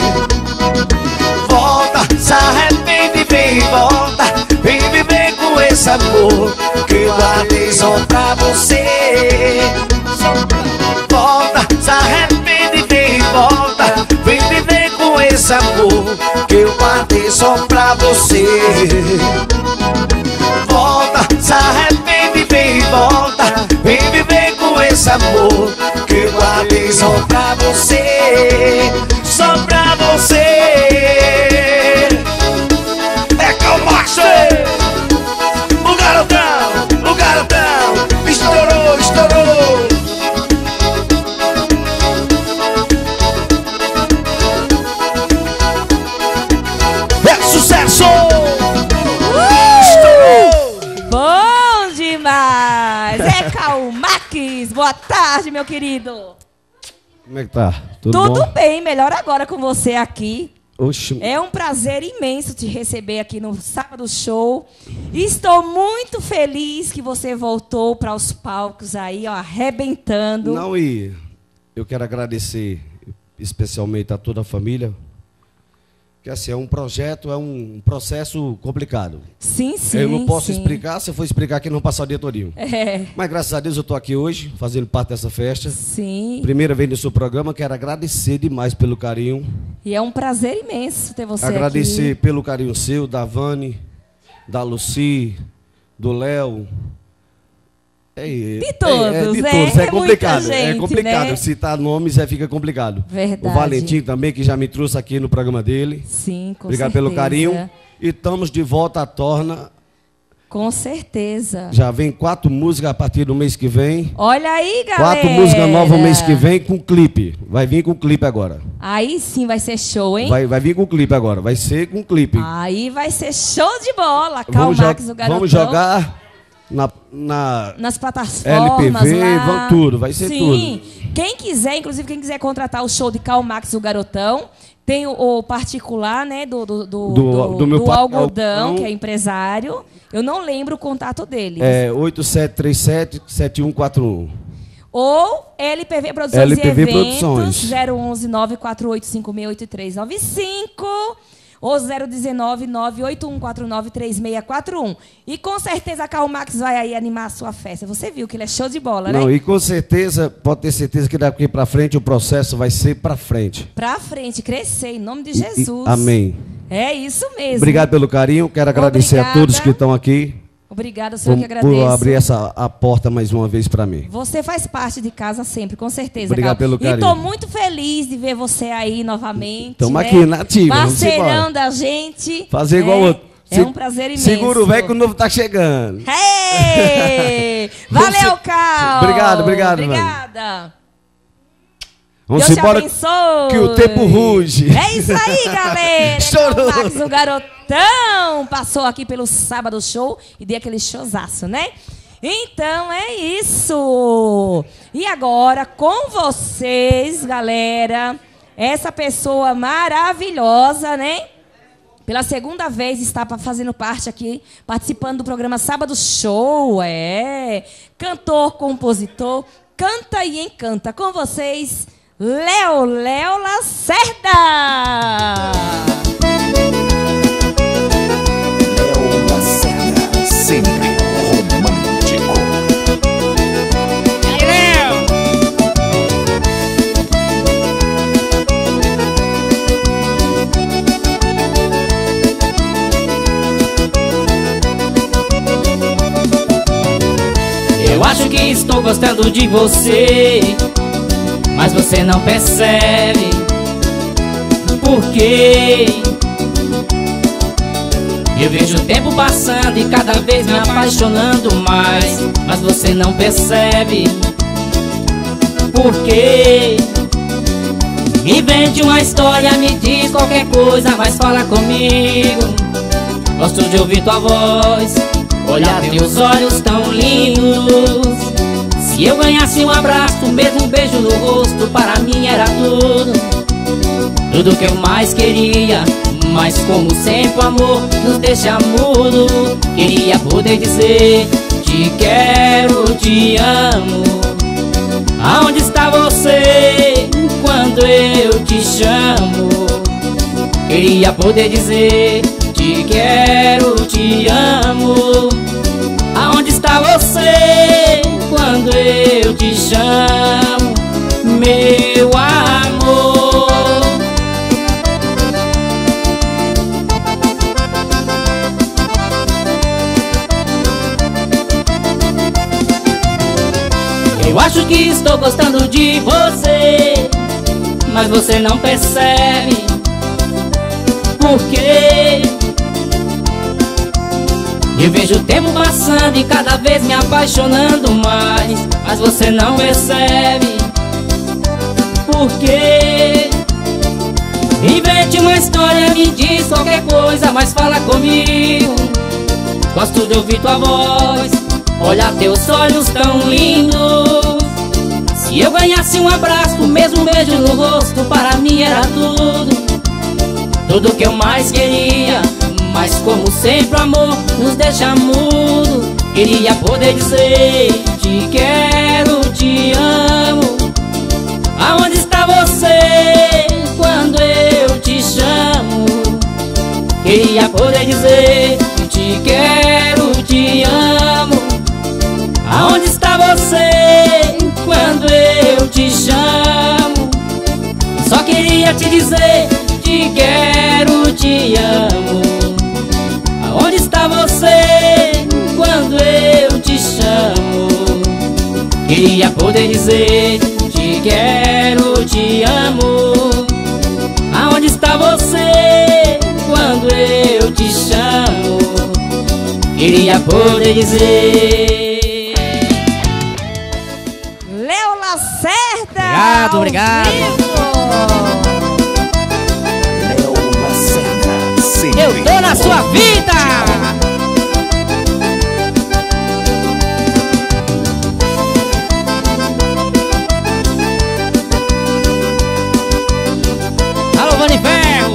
Volta, se arrepende e vem e volta, vem viver com esse amor que eu guardei só pra você. Volta, se arrepende e vem e volta, vem viver com esse amor que eu guardei só pra você. Volta, se arrepende e vem e volta, vem viver com esse amor que eu guardei só pra você. Só pra você. É Calmax, o garotão, o garotão. Estourou, estourou. É sucesso. Estourou.
Bom demais. É Calmax. Boa tarde, meu querido.
Como é que tá? Tudo,
Tudo
bom?
bem, melhor agora com você aqui.
Oxi.
É um prazer imenso te receber aqui no Sábado Show. Estou muito feliz que você voltou para os palcos aí, ó, arrebentando.
Não, e eu quero agradecer
especialmente a toda a família. Que assim, é um projeto, é um processo complicado.
Sim, sim.
Eu não posso
sim.
explicar, se eu for explicar aqui não passar o dia todinho.
É.
Mas graças a Deus eu estou aqui hoje, fazendo parte dessa festa.
Sim.
Primeira vez no seu programa, quero agradecer demais pelo carinho.
E é um prazer imenso ter você
Agradecer
aqui.
pelo carinho seu, da Vani, da Luci, do Léo. É,
de todos,
é, é, de
né?
todos. É,
é
complicado,
gente,
é complicado.
Né?
Citar nomes é, fica complicado.
Verdade.
O Valentim também, que já me trouxe aqui no programa dele.
Sim, com
Obrigado
certeza.
pelo carinho. E estamos de volta à Torna.
Com certeza.
Já vem quatro músicas a partir do mês que vem.
Olha aí, galera.
Quatro músicas novas no mês que vem com clipe. Vai vir com clipe agora.
Aí sim vai ser show, hein?
Vai, vai vir com clipe agora. Vai ser com clipe.
Aí vai ser show de bola.
Vamos,
Calmax,
jo
o garotão.
vamos jogar na, na
nas plataformas
L P V,
lá.
vão tudo, vai ser
sim.
tudo.
Sim. Quem quiser, inclusive quem quiser contratar o show de Calmax, o garotão, tem o, o particular, né, do, do, do,
Do-
do,
do meu
do
pa-
Algodão,
Algodão.
que é empresário. Eu não lembro o contato dele.
É oito sete três sete, sete um quatro um.
Ou L P V Produções
L P V
e Eventos,
Produções.
zero onze nove quatro oito cinco seis oito três nove cinco ou zero um nove nove oito um quatro nove três seis quatro um. E com certeza a Calmax vai aí animar a sua festa. Você viu que ele é show de bola,
Não,
né?
e com certeza, pode ter certeza que daqui para frente o processo vai ser para frente.
Pra frente, crescer, em nome de
E-
Jesus.
amém.
É isso mesmo.
Obrigado pelo carinho, quero agradecer
Obrigada.
a todos que estão aqui.
Obrigada, senhor, que
Por,
agradeço.
por abrir essa a porta mais uma vez para mim.
Você faz parte de casa sempre, com certeza.
Obrigado
Cal.
pelo
E
carinho.
tô muito feliz de ver você aí novamente.
Tamo
né?
aqui na ativa, vamos
Parceirão
embora.
da gente.
Fazer
é,
igual o outro.
É
Se-
um prazer imenso.
Segura o velho que o novo tá chegando.
Hey! Valeu, Cal!
Obrigado, obrigado,
Obrigada.
Vamos
Deus te
embora
abençoe.
que o tempo ruge.
É isso aí, galera.
Chorou.
Max, o garotão, passou aqui pelo Sábado Show e deu aquele showzaço, né? Então é isso. E agora com vocês, galera, essa pessoa maravilhosa, né? Pela segunda vez está pa- fazendo parte aqui, participando do programa Sábado Show, é. Cantor, compositor, canta e encanta. Com vocês, Léo, Léo Lacerda.
Léo Lacerda, sempre romântico.
E aí, Léo?
Eu acho que estou gostando de você, mas você não percebe por quê. Eu vejo o tempo passando e cada vez me apaixonando mais, mas você não percebe por quê. Invente uma história, me diz qualquer coisa, mas fala comigo. Gosto de ouvir tua voz, olhar teus olhos tão lindos. Se eu ganhasse um abraço, mesmo um beijo no rosto, para mim era tudo. Tudo que eu mais queria, mas como sempre o amor nos deixa mudo. Queria poder dizer, te quero, te amo. Aonde está você quando eu te chamo? Queria poder dizer, te quero, te amo. Aonde está você quando eu te chamo, meu amor? Eu acho que estou gostando de você, mas você não percebe por quê. Eu vejo o tempo passando e cada vez me apaixonando mais, mas você não percebe por quê. Invente uma história, me diz qualquer coisa, mas fala comigo. Gosto de ouvir tua voz, olhar teus olhos tão lindos. Se eu ganhasse um abraço, mesmo um beijo no rosto, para mim era tudo. Tudo que eu mais queria, mas como sempre o amor nos deixa mudo. Queria poder dizer, te quero, te amo. Aonde está você poder dizer que te quero, te amo. Aonde está você quando eu te chamo? Só queria te dizer, te quero, te amo. Aonde está você quando eu te chamo? Queria poder dizer, te quero, te amo. Aonde está você quando eu te chamo? Queria poder dizer.
Léo Lacerda!
Obrigado, obrigado. Léo Lacerda.
Eu tô na sua vida! Alô, Vaniferro!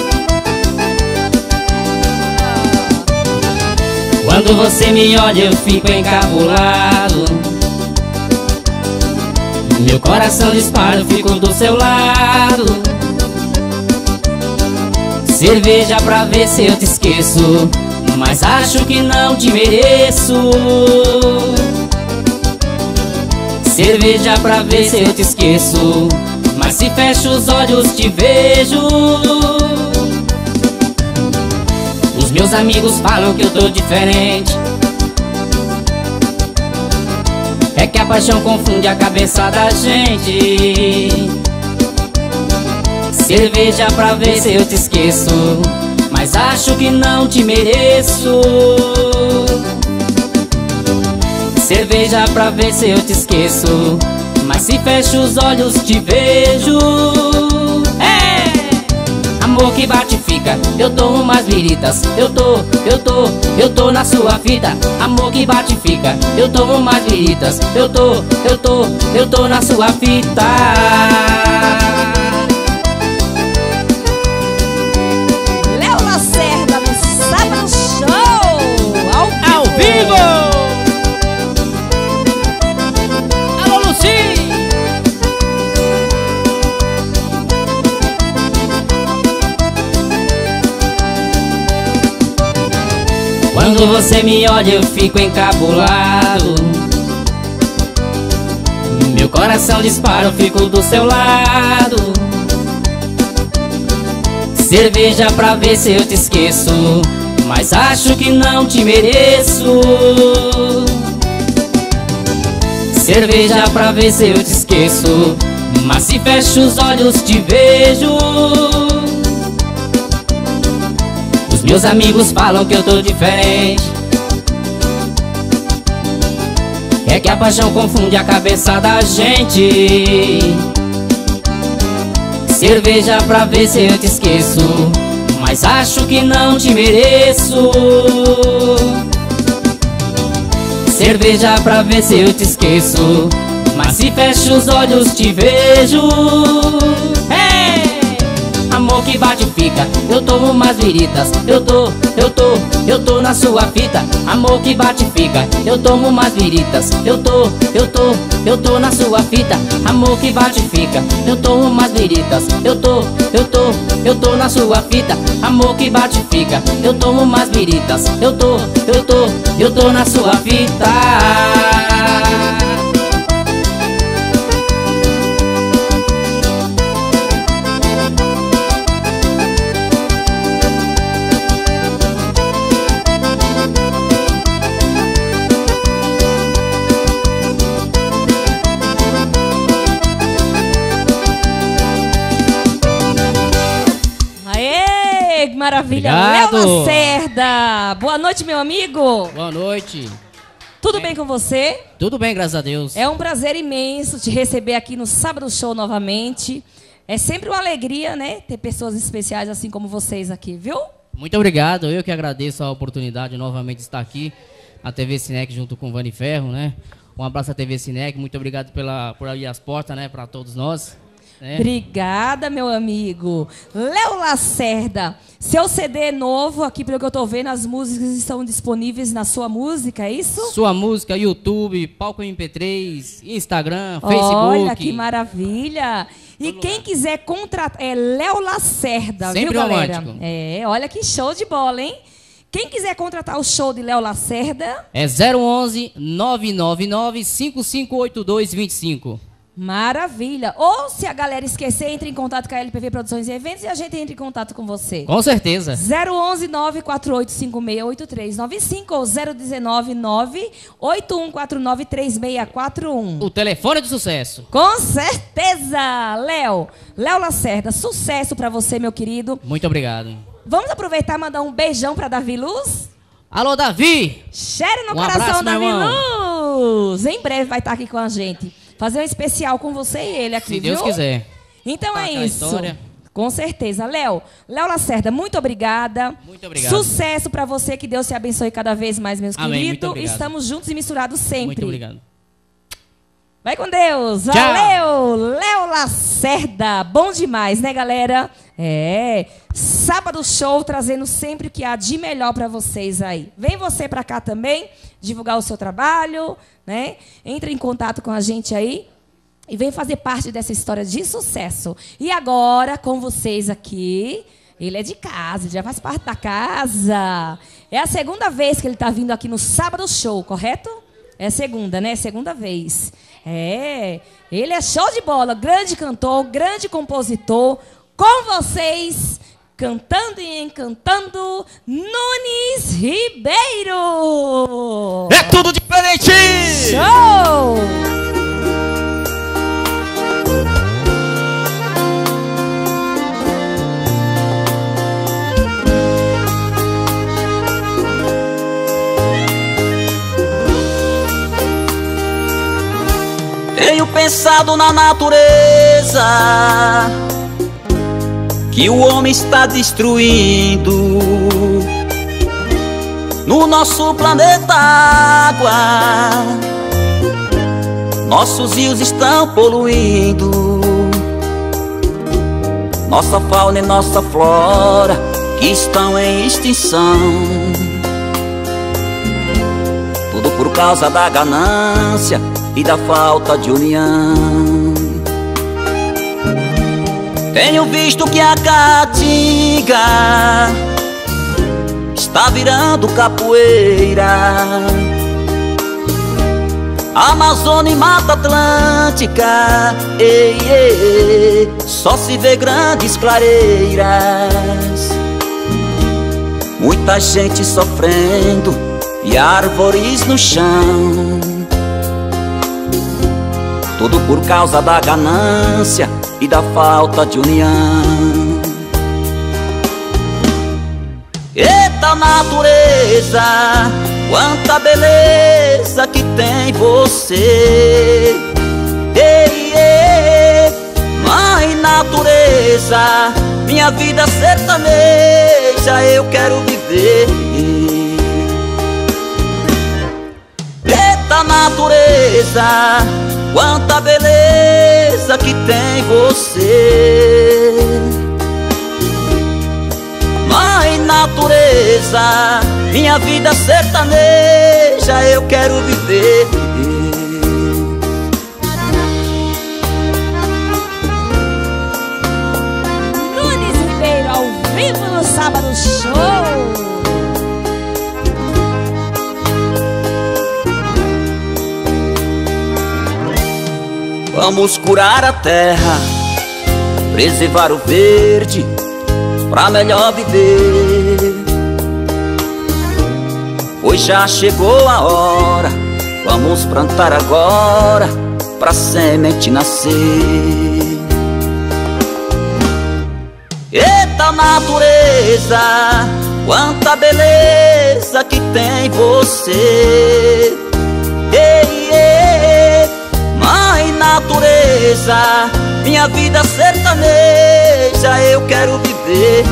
Quando você me olha eu fico encabulado. Meu coração dispara, eu fico do seu lado. Cerveja pra ver se eu te esqueço, mas acho que não te mereço. Cerveja pra ver se eu te esqueço, mas se fecho os olhos te vejo. Os meus amigos falam que eu tô diferente, é que a paixão confunde a cabeça da gente. Cerveja pra ver se eu te esqueço, mas acho que não te mereço. Cerveja pra ver se eu te esqueço, mas se fecho os olhos te vejo. É! Amor que bate e fica, eu tomo umas viritas. Eu tô, eu tô, eu tô na sua fita. Amor que bate e fica, eu tomo umas viritas. Eu tô, eu tô, eu tô na sua fita.
Léo Lacerda no Sábado Show! Ao vivo!
Ao vivo! Alô, Luci! Quando você me olha eu fico encabulado. Meu coração dispara, eu fico do seu lado. Cerveja pra ver se eu te esqueço, mas acho que não te mereço. Cerveja pra ver se eu te esqueço, mas se fecho os olhos te vejo. Os meus amigos falam que eu tô diferente, é que a paixão confunde a cabeça da gente. Cerveja pra ver se eu te esqueço, mas acho que não te mereço. Cerveja pra ver se eu te esqueço, mas se fecho os olhos te vejo. É! Amor que bate e fica, eu tomo umas viritas. Eu tô, eu tô, eu tô na sua fita. Amor que bate e fica, eu tomo umas viritas. Eu tô, eu tô, eu tô na sua fita. Amor que bate e fica, eu tomo umas viritas. Eu tô, eu tô, eu tô na sua fita. Amor que bate e fica, eu tomo umas viritas. Eu tô, eu tô, eu tô na sua fita.
Maravilha,
Obrigado.
Léo Lacerda. Boa noite, meu amigo.
Boa noite.
Tudo bem com você?
Tudo bem, graças a Deus.
É um prazer imenso te receber aqui no Sábado Show novamente. É sempre uma alegria, né, ter pessoas especiais assim como vocês aqui, viu?
Muito obrigado. Eu que agradeço a oportunidade de novamente estar aqui na T V Cinec junto com o Vaniferro, né? Um abraço à T V Cinec. Muito obrigado pela, por abrir as portas, né, para todos nós.
Né? Obrigada, meu amigo. Léo Lacerda, seu C D novo, aqui pelo que eu tô vendo, as músicas estão disponíveis na sua música, é isso?
Sua música, YouTube, Palco M P três, Instagram, Facebook.
Olha que maravilha. E quem quiser contratar, é Léo Lacerda,
Sempre
viu, galera?
romântico.
É, olha que show de bola, hein? Quem quiser contratar o show de Léo Lacerda...
É zero onze, nove nove nove, cinco cinco oito dois, dois cinco.
Maravilha. Ou se a galera esquecer, entre em contato com a L P V Produções e Eventos e a gente entra em contato com você.
Com certeza.
zero onze, nove quatro oito cinco seis oito três nove cinco ou zero um nove, nove oito um quatro nove três seis quatro um.
O telefone de sucesso.
Com certeza. Léo, Léo Lacerda, sucesso pra você, meu querido.
Muito obrigado.
Vamos aproveitar e mandar um beijão pra Davi Luz?
Alô, Davi.
Cheiro no
Um
coração,
abraço, meu
Davi
irmão.
Luz. Em breve vai estar aqui com a gente. Fazer um especial com você e ele aqui,
Se Deus
viu?
quiser.
Então
Tá
é
aquela
isso.
história.
Com certeza. Léo, Léo Lacerda, muito obrigada.
Muito obrigado.
Sucesso pra você, que Deus te abençoe cada vez mais, meus
Amém, muito
queridos.
obrigado.
Estamos juntos e misturados sempre.
Muito obrigado.
Vai com Deus.
Tchau.
Valeu, Léo Lacerda. Bom demais, né, galera? É. Sábado show, trazendo sempre o que há de melhor pra vocês aí. Vem você pra cá também, divulgar o seu trabalho, né? Entra em contato com a gente aí e vem fazer parte dessa história de sucesso. E agora, com vocês aqui, ele é de casa, ele já faz parte da casa. É a segunda vez que ele tá vindo aqui no Sábado Show, correto? É a segunda, né? Segunda vez. É, ele é show de bola, grande cantor, grande compositor. Com vocês, cantando e encantando, Nunes Ribeiro.
É tudo diferente!
Show!
Tenho pensado na natureza que o homem está destruindo no nosso planeta água. Nossos rios estão poluindo nossa fauna e nossa flora, que estão em extinção. Tudo por causa da ganância e da falta de união. Tenho visto que a caatinga está virando capoeira. Amazônia e Mata Atlântica, ei, ei, ei, só se vê grandes clareiras. Muita gente sofrendo e árvores no chão. Tudo por causa da ganância e da falta de união. Eita natureza, quanta beleza que tem você. Ei, ei, mãe natureza, minha vida sertaneja eu quero viver. Eita natureza, quanta beleza que tem você. Mãe natureza, minha vida sertaneja eu quero viver.
Nunes Ribeiro ao vivo no Sábado Show.
Vamos curar a terra, preservar o verde, pra melhor viver. Pois já chegou a hora, vamos plantar agora, pra semente nascer. Eita natureza, quanta beleza que tem você. Ei, ei, mãe natureza, minha vida sertaneja eu quero viver.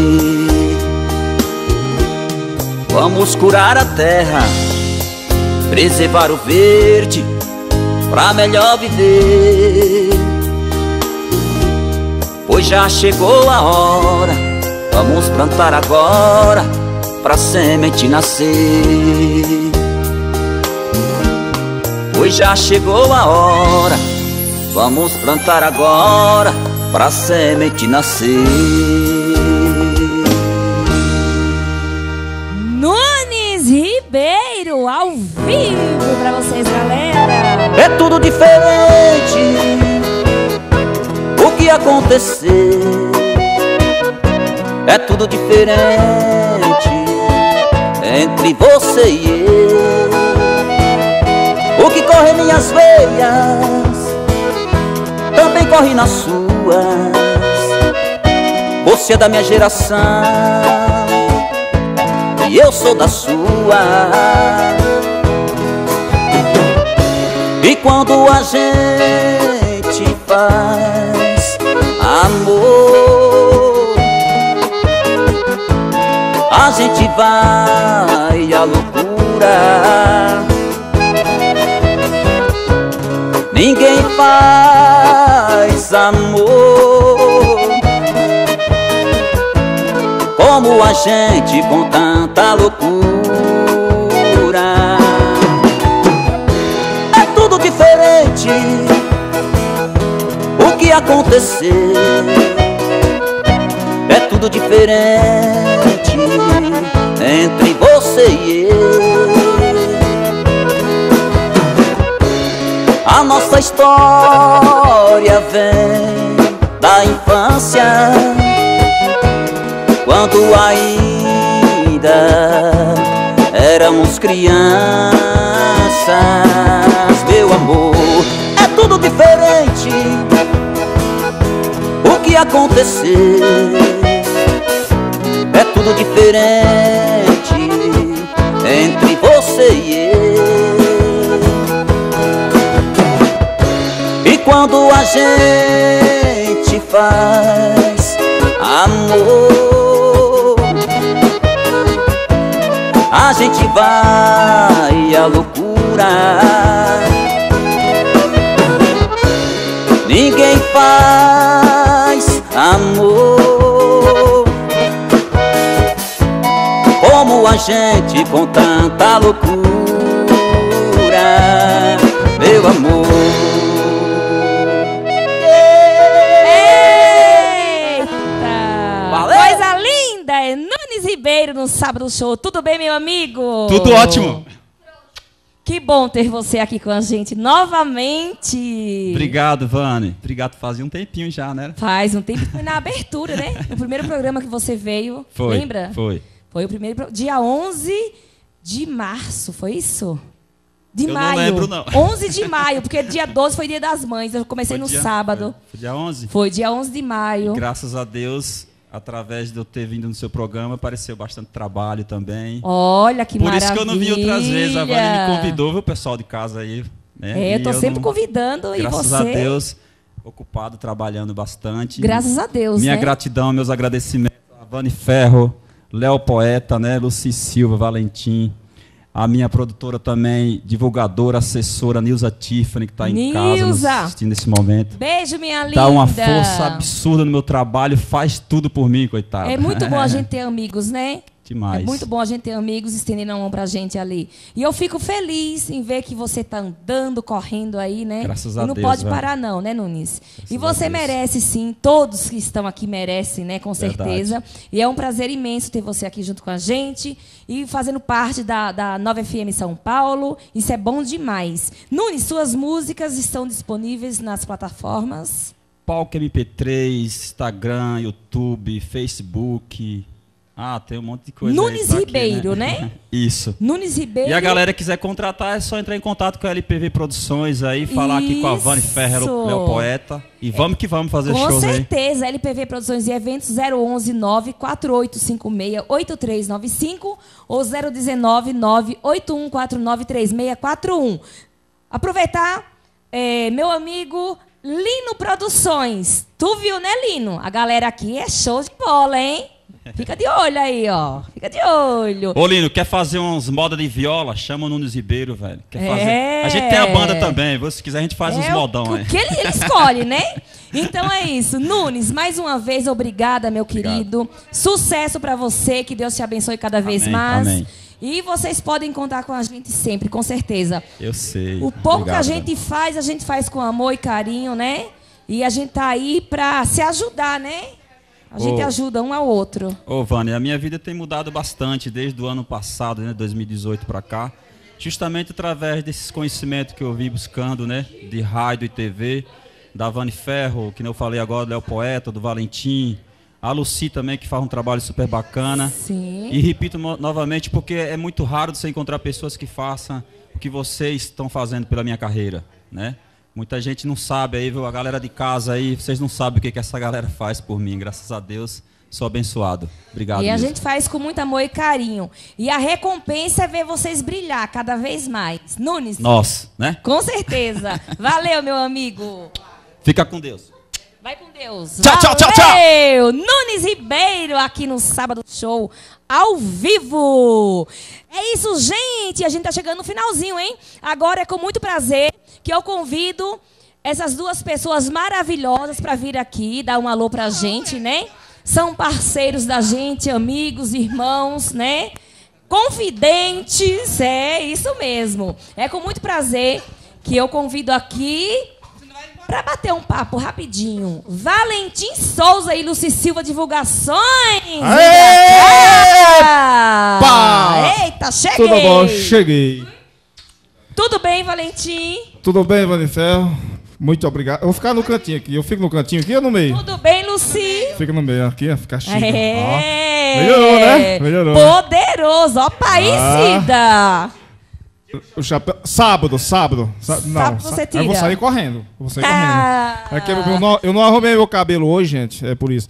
Vamos curar a terra, preservar o verde, pra melhor viver. Pois já chegou a hora, vamos plantar agora, pra semente nascer. Pois já chegou a hora, vamos plantar agora, pra semente nascer.
Nunes Ribeiro, ao vivo pra vocês, galera.
É tudo diferente o que acontecer. É tudo diferente entre você e eu. O que corre em minhas veias também corre nas suas. Você é da minha geração e eu sou da sua. E quando a gente faz amor, a gente vai à loucura. Ninguém faz amor como a gente, com tanta loucura. É tudo diferente o que acontecer. É tudo diferente entre você e eu. A nossa história vem da infância, quando ainda éramos crianças. Meu amor, é tudo diferente o que acontecer. É tudo diferente entre você e eu. E quando a gente faz amor, a gente vai à loucura. Ninguém faz amor como a gente, com tanta loucura. Meu amor,
Nunes Ribeiro no Sábado Show. Tudo bem, meu amigo?
Tudo ótimo.
Que bom ter você aqui com a gente novamente.
Obrigado, Vani. Obrigado, fazia um tempinho já, né?
Faz um tempo, foi na abertura, né? No primeiro programa que você veio,
foi,
lembra?
Foi.
Foi o primeiro, dia onze de março, foi isso? De
eu
maio.
não lembro, não.
onze de maio, porque dia doze foi Dia das Mães. Eu comecei
foi
no
dia,
sábado.
Foi, foi dia onze?
Foi dia onze de maio.
E graças a Deus, através de eu ter vindo no seu programa, apareceu bastante trabalho também.
Olha que
Por
maravilha.
Por isso que eu não vi outras vezes. A Vani me convidou, viu, o pessoal de casa aí. Né?
É, eu tô
e
sempre
eu não...
convidando.
Graças
e você...
a Deus, ocupado, trabalhando bastante.
Graças a Deus,
Minha
né?
gratidão, meus agradecimentos a Vani Ferro, Léo Poeta, né, Luci Silva, Valentim, a minha produtora também, divulgadora, assessora, Nilza Tiffany, que está em casa nos assistindo nesse momento.
Beijo, minha linda.
Dá uma força absurda no meu trabalho, faz tudo por mim, coitada.
É muito bom a gente ter amigos, né?
Demais.
É muito bom a gente ter amigos estendendo a mão pra gente ali. E eu fico feliz em ver que você tá andando, correndo aí, né?
Graças a
Deus. E não
Deus,
pode
velho.
parar não, né, Nunes?
Graças
e você merece sim, todos que estão aqui merecem, né, com certeza.
Verdade.
E é um prazer imenso ter você aqui junto com a gente e fazendo parte da, da nove F M São Paulo. Isso é bom demais. Nunes, suas músicas estão disponíveis nas plataformas?
Palco M P três, Instagram, YouTube, Facebook... Ah, tem um monte de coisa.
Nunes
aí
Ribeiro,
aqui,
né?
Isso.
Nunes Ribeiro.
E a galera quiser contratar, é só entrar em contato com a L P V Produções aí, falar Isso. aqui com a Vani Ferro, Léo Poeta. E vamos que vamos fazer
com
shows aí.
Com certeza. L P V Produções e Eventos zero onze nove quatro oito cinco seis oito três nove cinco ou zero um nove nove oito um quatro nove três seis quatro um. Aproveitar, é, meu amigo Lino Produções. Tu viu, né, Lino? A galera aqui é show de bola, hein? Fica de olho aí, ó. Fica de olho.
Ô, Lino, quer fazer uns modas de viola? Chama o Nunes Ribeiro, velho. Quer
é.
fazer? A gente tem a banda também. Se quiser, a gente faz
é
uns modão
o,
aí.
O que ele, ele escolhe, né? Então é isso. Nunes, mais uma vez, obrigada, meu
Obrigado.
querido. Sucesso pra você, que Deus te abençoe cada vez
Amém,
mais.
amém.
E vocês podem contar com a gente sempre, com certeza.
Eu sei.
O pouco
Obrigado,
que a gente faz, a gente faz com amor e carinho, né? E a gente tá aí pra se ajudar, né? A gente
Ô.
ajuda um ao outro.
Ô, Vânia, a minha vida tem mudado bastante desde o ano passado, né, dois mil e dezoito para cá, justamente através desses conhecimentos que eu vim buscando, né, de rádio e T V, da Vani Ferro, que eu falei agora, do Léo Poeta, do Valentim, a Lucy também, que faz um trabalho super bacana.
Sim.
E repito no- novamente, porque é muito raro você encontrar pessoas que façam o que vocês estão fazendo pela minha carreira, né? Muita gente não sabe aí, viu? A galera de casa aí, vocês não sabem o que, que essa galera faz por mim. Graças a Deus, sou abençoado. Obrigado.
E a
mesmo.
gente faz com muito amor e carinho. E a recompensa é ver vocês brilhar cada vez mais. Nunes?
Nossa, né?
Com certeza. Valeu, meu amigo.
Fica com Deus.
Vai com Deus.
Tchau, tchau, tchau, tchau.
Valeu! Nunes Ribeiro aqui no Sábado Show, ao vivo. É isso, gente. A gente tá chegando no finalzinho, hein? Agora é com muito prazer que eu convido essas duas pessoas maravilhosas para vir aqui dar um alô pra gente, né? São parceiros da gente, amigos, irmãos, né? Confidentes, é isso mesmo. É com muito prazer que eu convido aqui para bater um papo rapidinho. Valentim Souza e Lucy Silva Divulgações.
Epa!
Eita, cheguei.
Tudo bom? Cheguei.
Tudo bem, Valentim?
Tudo bem, Vani Ferro? Muito obrigado. Eu vou ficar no cantinho aqui. Eu fico no cantinho aqui ou no meio?
Tudo bem, Lucy?
Fica no meio aqui, ó, fica chique.
É.
Ó. Melhorou, né? Melhorou.
Poderoso. Ó, Paísida.
O chapéu. Sábado, sábado. Sá- Não,
Sábado você
sá- Eu vou
tira.
sair correndo. Eu vou sair
Ah.
correndo. É que eu, não, eu não arrumei meu cabelo hoje, gente. É por isso.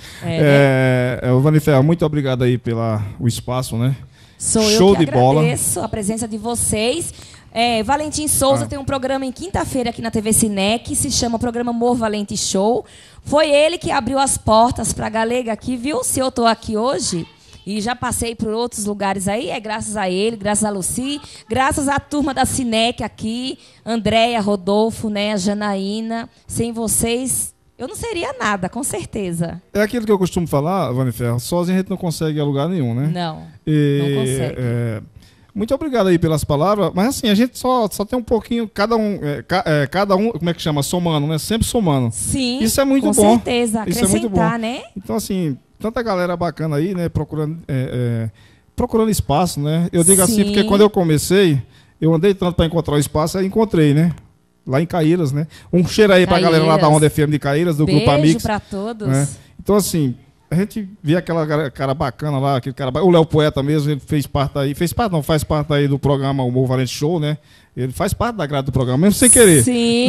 É,
É, é, o Vani Ferro, muito obrigado aí pelo o espaço, né?
Sou
Show
eu que
de bola.
agradeço a presença de vocês. É, Valentim Souza
Ah.
tem um programa em quinta-feira aqui na T V Cine, que se chama Programa Amor Valente Show. Foi ele que abriu as portas para a galega aqui, viu? Se eu tô aqui hoje e já passei por outros lugares aí, é graças a ele, graças a Lucy, graças à turma da Cinec aqui, Andréia, Rodolfo, né, a Janaína. Sem vocês, eu não seria nada, com certeza.
É aquilo que eu costumo falar, Vani Ferro, sozinho a gente não consegue ir a lugar nenhum, né?
Não,
E,
não consegue.
é, muito obrigado aí pelas palavras, mas assim, a gente só, só tem um pouquinho, cada um, é, ca- é, cada um, como é que chama? Somando, né? Sempre somando.
Sim,
Isso é muito
com
bom.
certeza,
Isso é muito bom.
acrescentar, né?
Então, assim, tanta galera bacana aí, né? Procurando, é, é, procurando espaço, né? Eu digo assim,
Sim.
porque quando eu comecei, eu andei tanto para encontrar o espaço, aí encontrei, né? Lá em Caíras, né? Um cheiro aí pra galera lá da Onda F M de Caíras, do
Beijo
Grupo Amigos.
pra todos.
Né? Então, assim, a gente vê aquela cara, cara bacana lá, aquele cara ba- o Léo Poeta mesmo, ele fez parte aí, fez parte, não, faz parte aí do programa Humor Valente Show, né? Ele faz parte da grade do programa, mesmo sem querer.
Sim.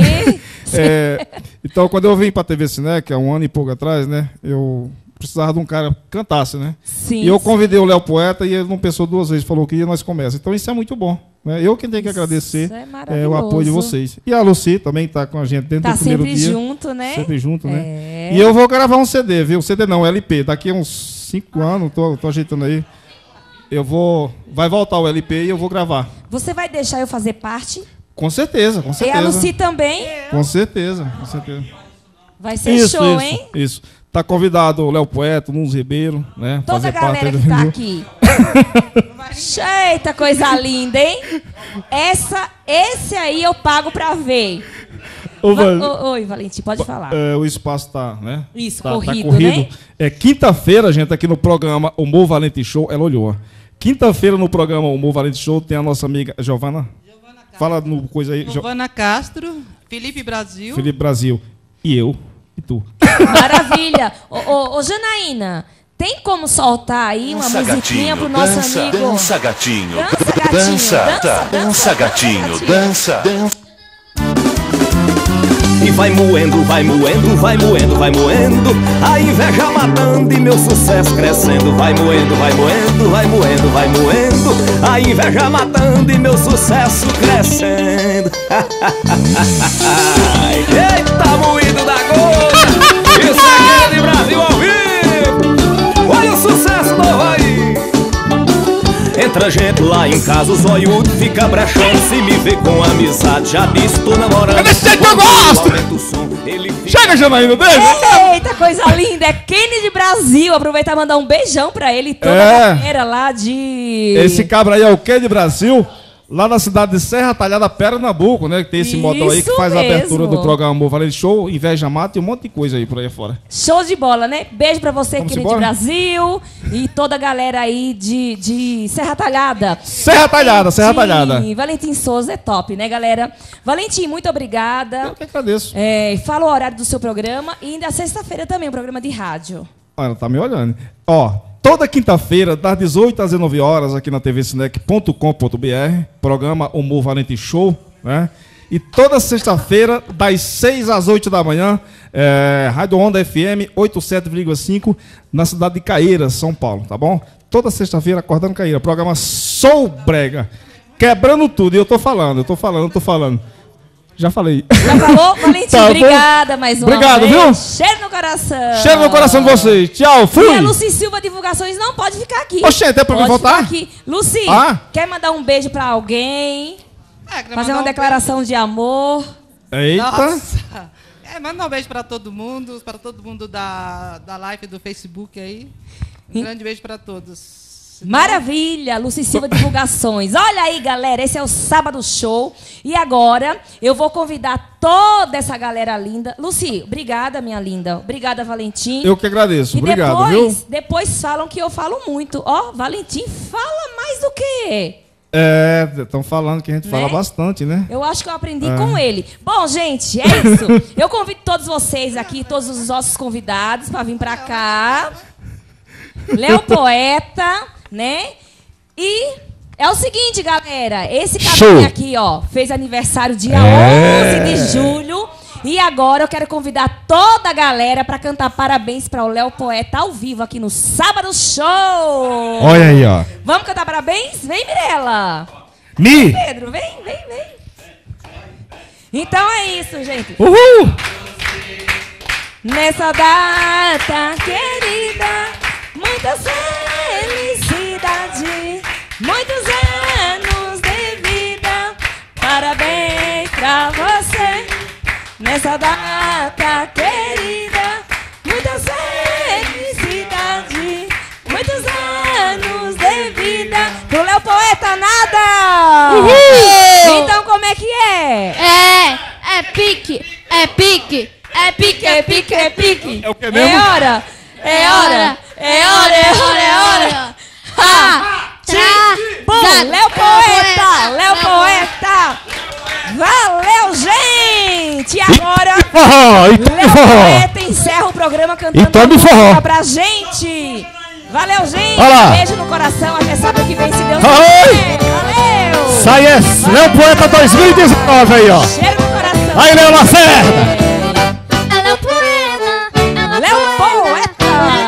É, então, quando eu vim pra T V Cine, que há um ano e pouco atrás, né? Eu precisava de um cara que cantasse, né?
Sim,
e eu
sim.
convidei o Léo Poeta e ele não pensou duas vezes, falou que ia, nós começa. Então isso é muito bom. Né? Eu que tenho que agradecer
é
é, o
maravilhoso.
apoio de vocês. E a Lucy também está com a gente desde
Tá
o primeiro
sempre
dia.
junto, né?
Sempre junto, né?
É.
E eu vou gravar um C D, viu? C D não, L P. Daqui a uns cinco anos, tô, tô ajeitando aí. Eu vou. Vai voltar o L P e eu vou gravar.
Você vai deixar eu fazer parte?
Com certeza, com
E
certeza.
a Lucy também?
Com certeza, com certeza.
Vai ser
Isso,
show,
isso,
hein?
Isso. Tá convidado o Léo Poeta, o Nunes Ribeiro, né?
Toda
fazer
a galera
parte
que
do
tá
meu-
aqui. Eita, coisa linda, hein? Essa, esse aí eu pago pra ver.
Ô,
Va-
Val-
o- Oi, Valentim, pode falar.
É, o espaço tá, né?
Isso,
tá,
corrido,
tá corrido.
né?
É quinta-feira, gente, aqui no programa Humor Valente Show, ela olhou. Quinta-feira no programa Humor Valente Show tem a nossa amiga Giovana. Fala no coisa aí, Jo-
Giovana Castro, Felipe Brasil.
Felipe Brasil. E eu. E tu.
Maravilha. Ô, ô, ô, Janaína, tem como soltar aí uma
Dança,
musiquinha
gatinho,
pro nosso
dança,
amigo?
dança, gatinho,
Dança,
dança,
gatinho, dança,
dança, gatinho, dança.
E vai moendo, vai moendo, vai moendo, vai moendo, a inveja matando e meu sucesso crescendo. Vai moendo, vai moendo, vai moendo, vai moendo, a inveja matando e meu sucesso crescendo. Eita, moído da gota, isso aqui é de Brasil ao vivo. Olha o sucesso novo aí. outra gente lá em casa, o zoiudo fica brechando. Se me vê com amizade, já disse, tô namorando.
É desse jeito que eu gosto! Chega, Janaína, beijo!
Eita, coisa linda! É Kenny de Brasil. Aproveitar e mandar um beijão pra ele e toda
É.
a galera lá de...
Esse cabra aí é o Kenny de Brasil, lá na cidade de Serra Talhada, Pernambuco, né? Que tem esse modal aí que
Isso
faz a abertura
mesmo.
do programa Amor Valente Show, Inveja Mata e um monte de coisa aí por aí fora.
Show de bola, né? Beijo pra você,
Vamos
Kenny de
embora?
Brasil. E toda a galera aí de, de Serra Talhada.
Serra Talhada, Serra
Valentim,
Talhada.
Valentim Souza é top, né, galera? Valentim, muito obrigada. Eu
que agradeço.
É, fala o horário do seu programa e ainda sexta-feira também, um programa de rádio.
Olha, tá me olhando. Ó, toda quinta-feira, das dezoito às dezenove horas, aqui na T V Cinec ponto com ponto B R, programa Humor Valente Show, né? E toda sexta-feira, das seis às oito da manhã, é, Rádio Onda F M oitenta e sete vírgula cinco, na cidade de Caeiras, São Paulo, tá bom? Toda sexta-feira, acordando Caeiras, programa Sou Brega, quebrando tudo, e eu tô falando, eu tô falando, eu tô falando. Já falei.
Já falou? Valentim,
Tá,
obrigada mais uma
Obrigado,
vez.
viu?
Cheiro no coração.
Cheiro no coração de vocês. Tchau, fui.
E a Lucy Silva Divulgações não pode ficar aqui.
Oxente, é pra mim
Pode
voltar?
ficar aqui. Lucy,
Ah.
quer mandar um beijo pra alguém?
É, queria
Fazer
mandar
uma
um
declaração de amor?
Eita.
Nossa. É, manda um beijo para todo mundo, para todo mundo da, da live do Facebook aí. Um grande beijo para todos.
Maravilha, Lucy Silva Divulgações. Olha aí, galera, esse é o Sábado Show. E agora eu vou convidar toda essa galera linda. Lucy, obrigada, minha linda. Obrigada, Valentim.
Eu que agradeço.
E
Obrigado,
depois,
viu?
depois falam que eu falo muito. Ó, Valentim fala mais do que...
É, estão falando que a gente
Né?
fala bastante, né?
Eu acho que eu aprendi
É.
com ele. Bom, gente, é isso. Eu convido todos vocês aqui, todos os nossos convidados, para vir para cá. Léo Poeta, né? E é o seguinte, galera. Esse cabrinho aqui, ó, fez aniversário dia
É.
onze de julho. E agora eu quero convidar toda a galera para cantar parabéns para o Léo Poeta ao vivo aqui no Sábado Show.
Olha aí, ó.
Vamos cantar parabéns? Vem, Mirella.
Mi.
Vem, Pedro, vem, vem, vem. Então é isso, gente.
Uhul.
Nessa data querida, muita felicidade, muitos anos de vida. Parabéns pra você. Nessa data querida, muita felicidade, muitos anos de vida. Pro Léo Poeta nada!
Uhul!
Então como é que é?
É, é pique, é pique, é pique,
É pique, é pique.
É o que
É
mesmo?
hora, é hora, é hora, é hora, é hora. Ha! Ti! Bom, Léo Poeta, Léo Poeta. Valeu, gente! E agora,
forró, e tome
Léo
forró.
Poeta encerra o programa cantando
E tome
uma música
forró.
pra gente. Valeu, gente!
Olha lá.
Beijo no coração, até sábado que vem, se Deus
Oi.
quiser. Valeu!
Sai esse, Léo Poeta dois mil e dezenove aí, ó.
Cheiro no coração.
Aí, Léo Lacerda.
Léo Poeta,
Léo Poeta.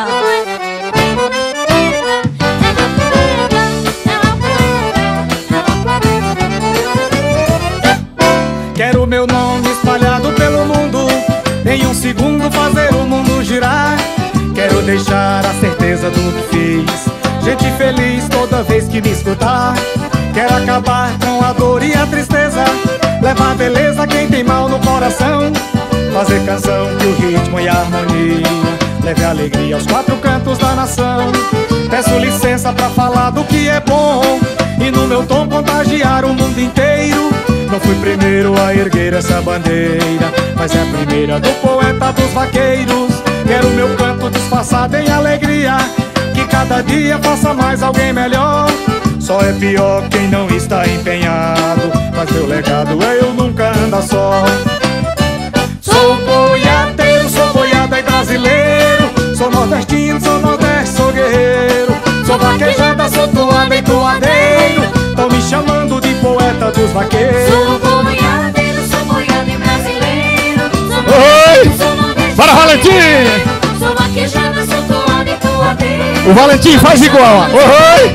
Quero meu nome espalhado pelo mundo, em um segundo fazer o mundo girar. Quero deixar a certeza do que fiz, gente feliz toda vez que me escutar. Quero acabar com a dor e a tristeza, levar beleza a quem tem mal no coração. Fazer canção que o ritmo e a harmonia leve alegria aos quatro cantos da nação. Peço licença pra falar do que é bom e no meu tom contagiar o mundo inteiro. Não fui primeiro a erguer essa bandeira, mas é a primeira do poeta dos vaqueiros. Quero meu canto disfarçado em alegria, que cada dia faça mais alguém melhor. Só é pior quem não está empenhado, mas meu legado é eu nunca andar só. Sou boiadeiro, sou boiada e brasileiro, sou nordestino, sou nordeste, sou guerreiro. Sou vaquejada, sou toada e toadeiro, tão me chamando de poeta dos vaqueiros.
Sou boiadeiro, sou boiada e brasileiro, sou
Oi.
sou nordestino,
Bora, Valentim.
sou vaquejada, sou toada e toadeiro.
O Valentim faz igual, ó. Oi.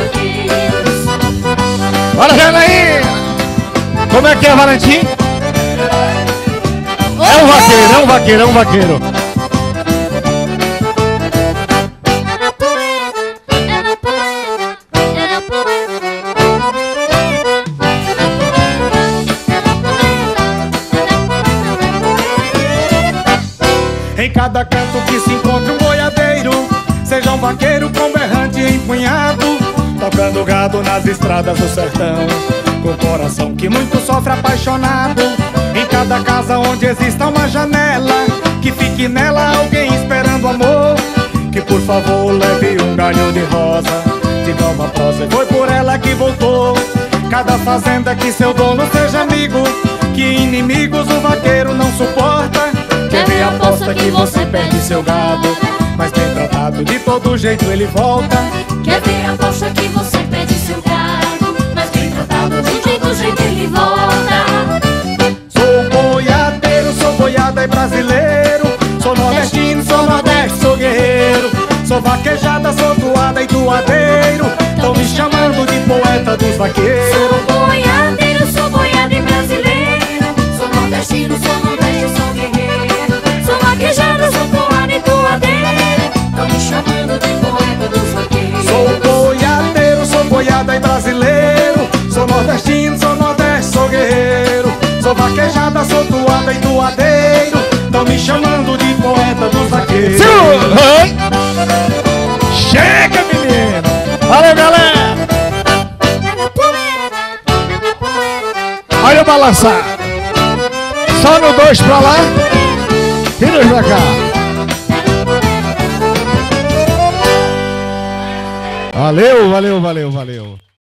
Bora, Janaína. Como é que é, Valentim? É um vaqueiro, é um vaqueiro, é um vaqueiro.
Ela poeta, ela poeta, ela poeta.
Em cada canto que se encontra um boiadeiro, seja um vaqueiro com berrante empunhado, tocando gado nas estradas do sertão, com coração que muito sofre apaixonado. Em cada casa onde exista uma janela, que fique nela alguém esperando amor, que por favor leve um galho de rosa, de nova prosa, foi por ela que voltou. Cada fazenda que seu dono seja amigo, que inimigos o vaqueiro não suporta. Quer ver a aposta que você perde seu gado, mas bem tratado de todo jeito ele volta.
Quer ver a aposta que você perde seu gado, mas bem tratado de todo jeito ele volta.
Sou boiadeiro, sou boiada e brasileiro, sou nordestino, sou nordeste, sou guerreiro, sou vaquejada, sou doada e doadeiro, tão me chamando de poeta dos vaqueiros.
Sou boiadeiro, sou boiada e brasileiro, sou nordestino, sou nordeste, sou guerreiro, sou vaquejada, sou doada e doadeiro, tão me chamando de poeta dos vaqueiros.
Sou boiadeiro, sou boiada e brasileiro, sou nordestino, sou nordeste, sou guerreiro, sou vaquejada, sou doada e doadeiro, tão me chamando de poeta dos vaqueiros.
Chega, menino! Valeu, galera! Olha o balançar! Só no dois pra lá e dois pra cá. Valeu, valeu, valeu, valeu.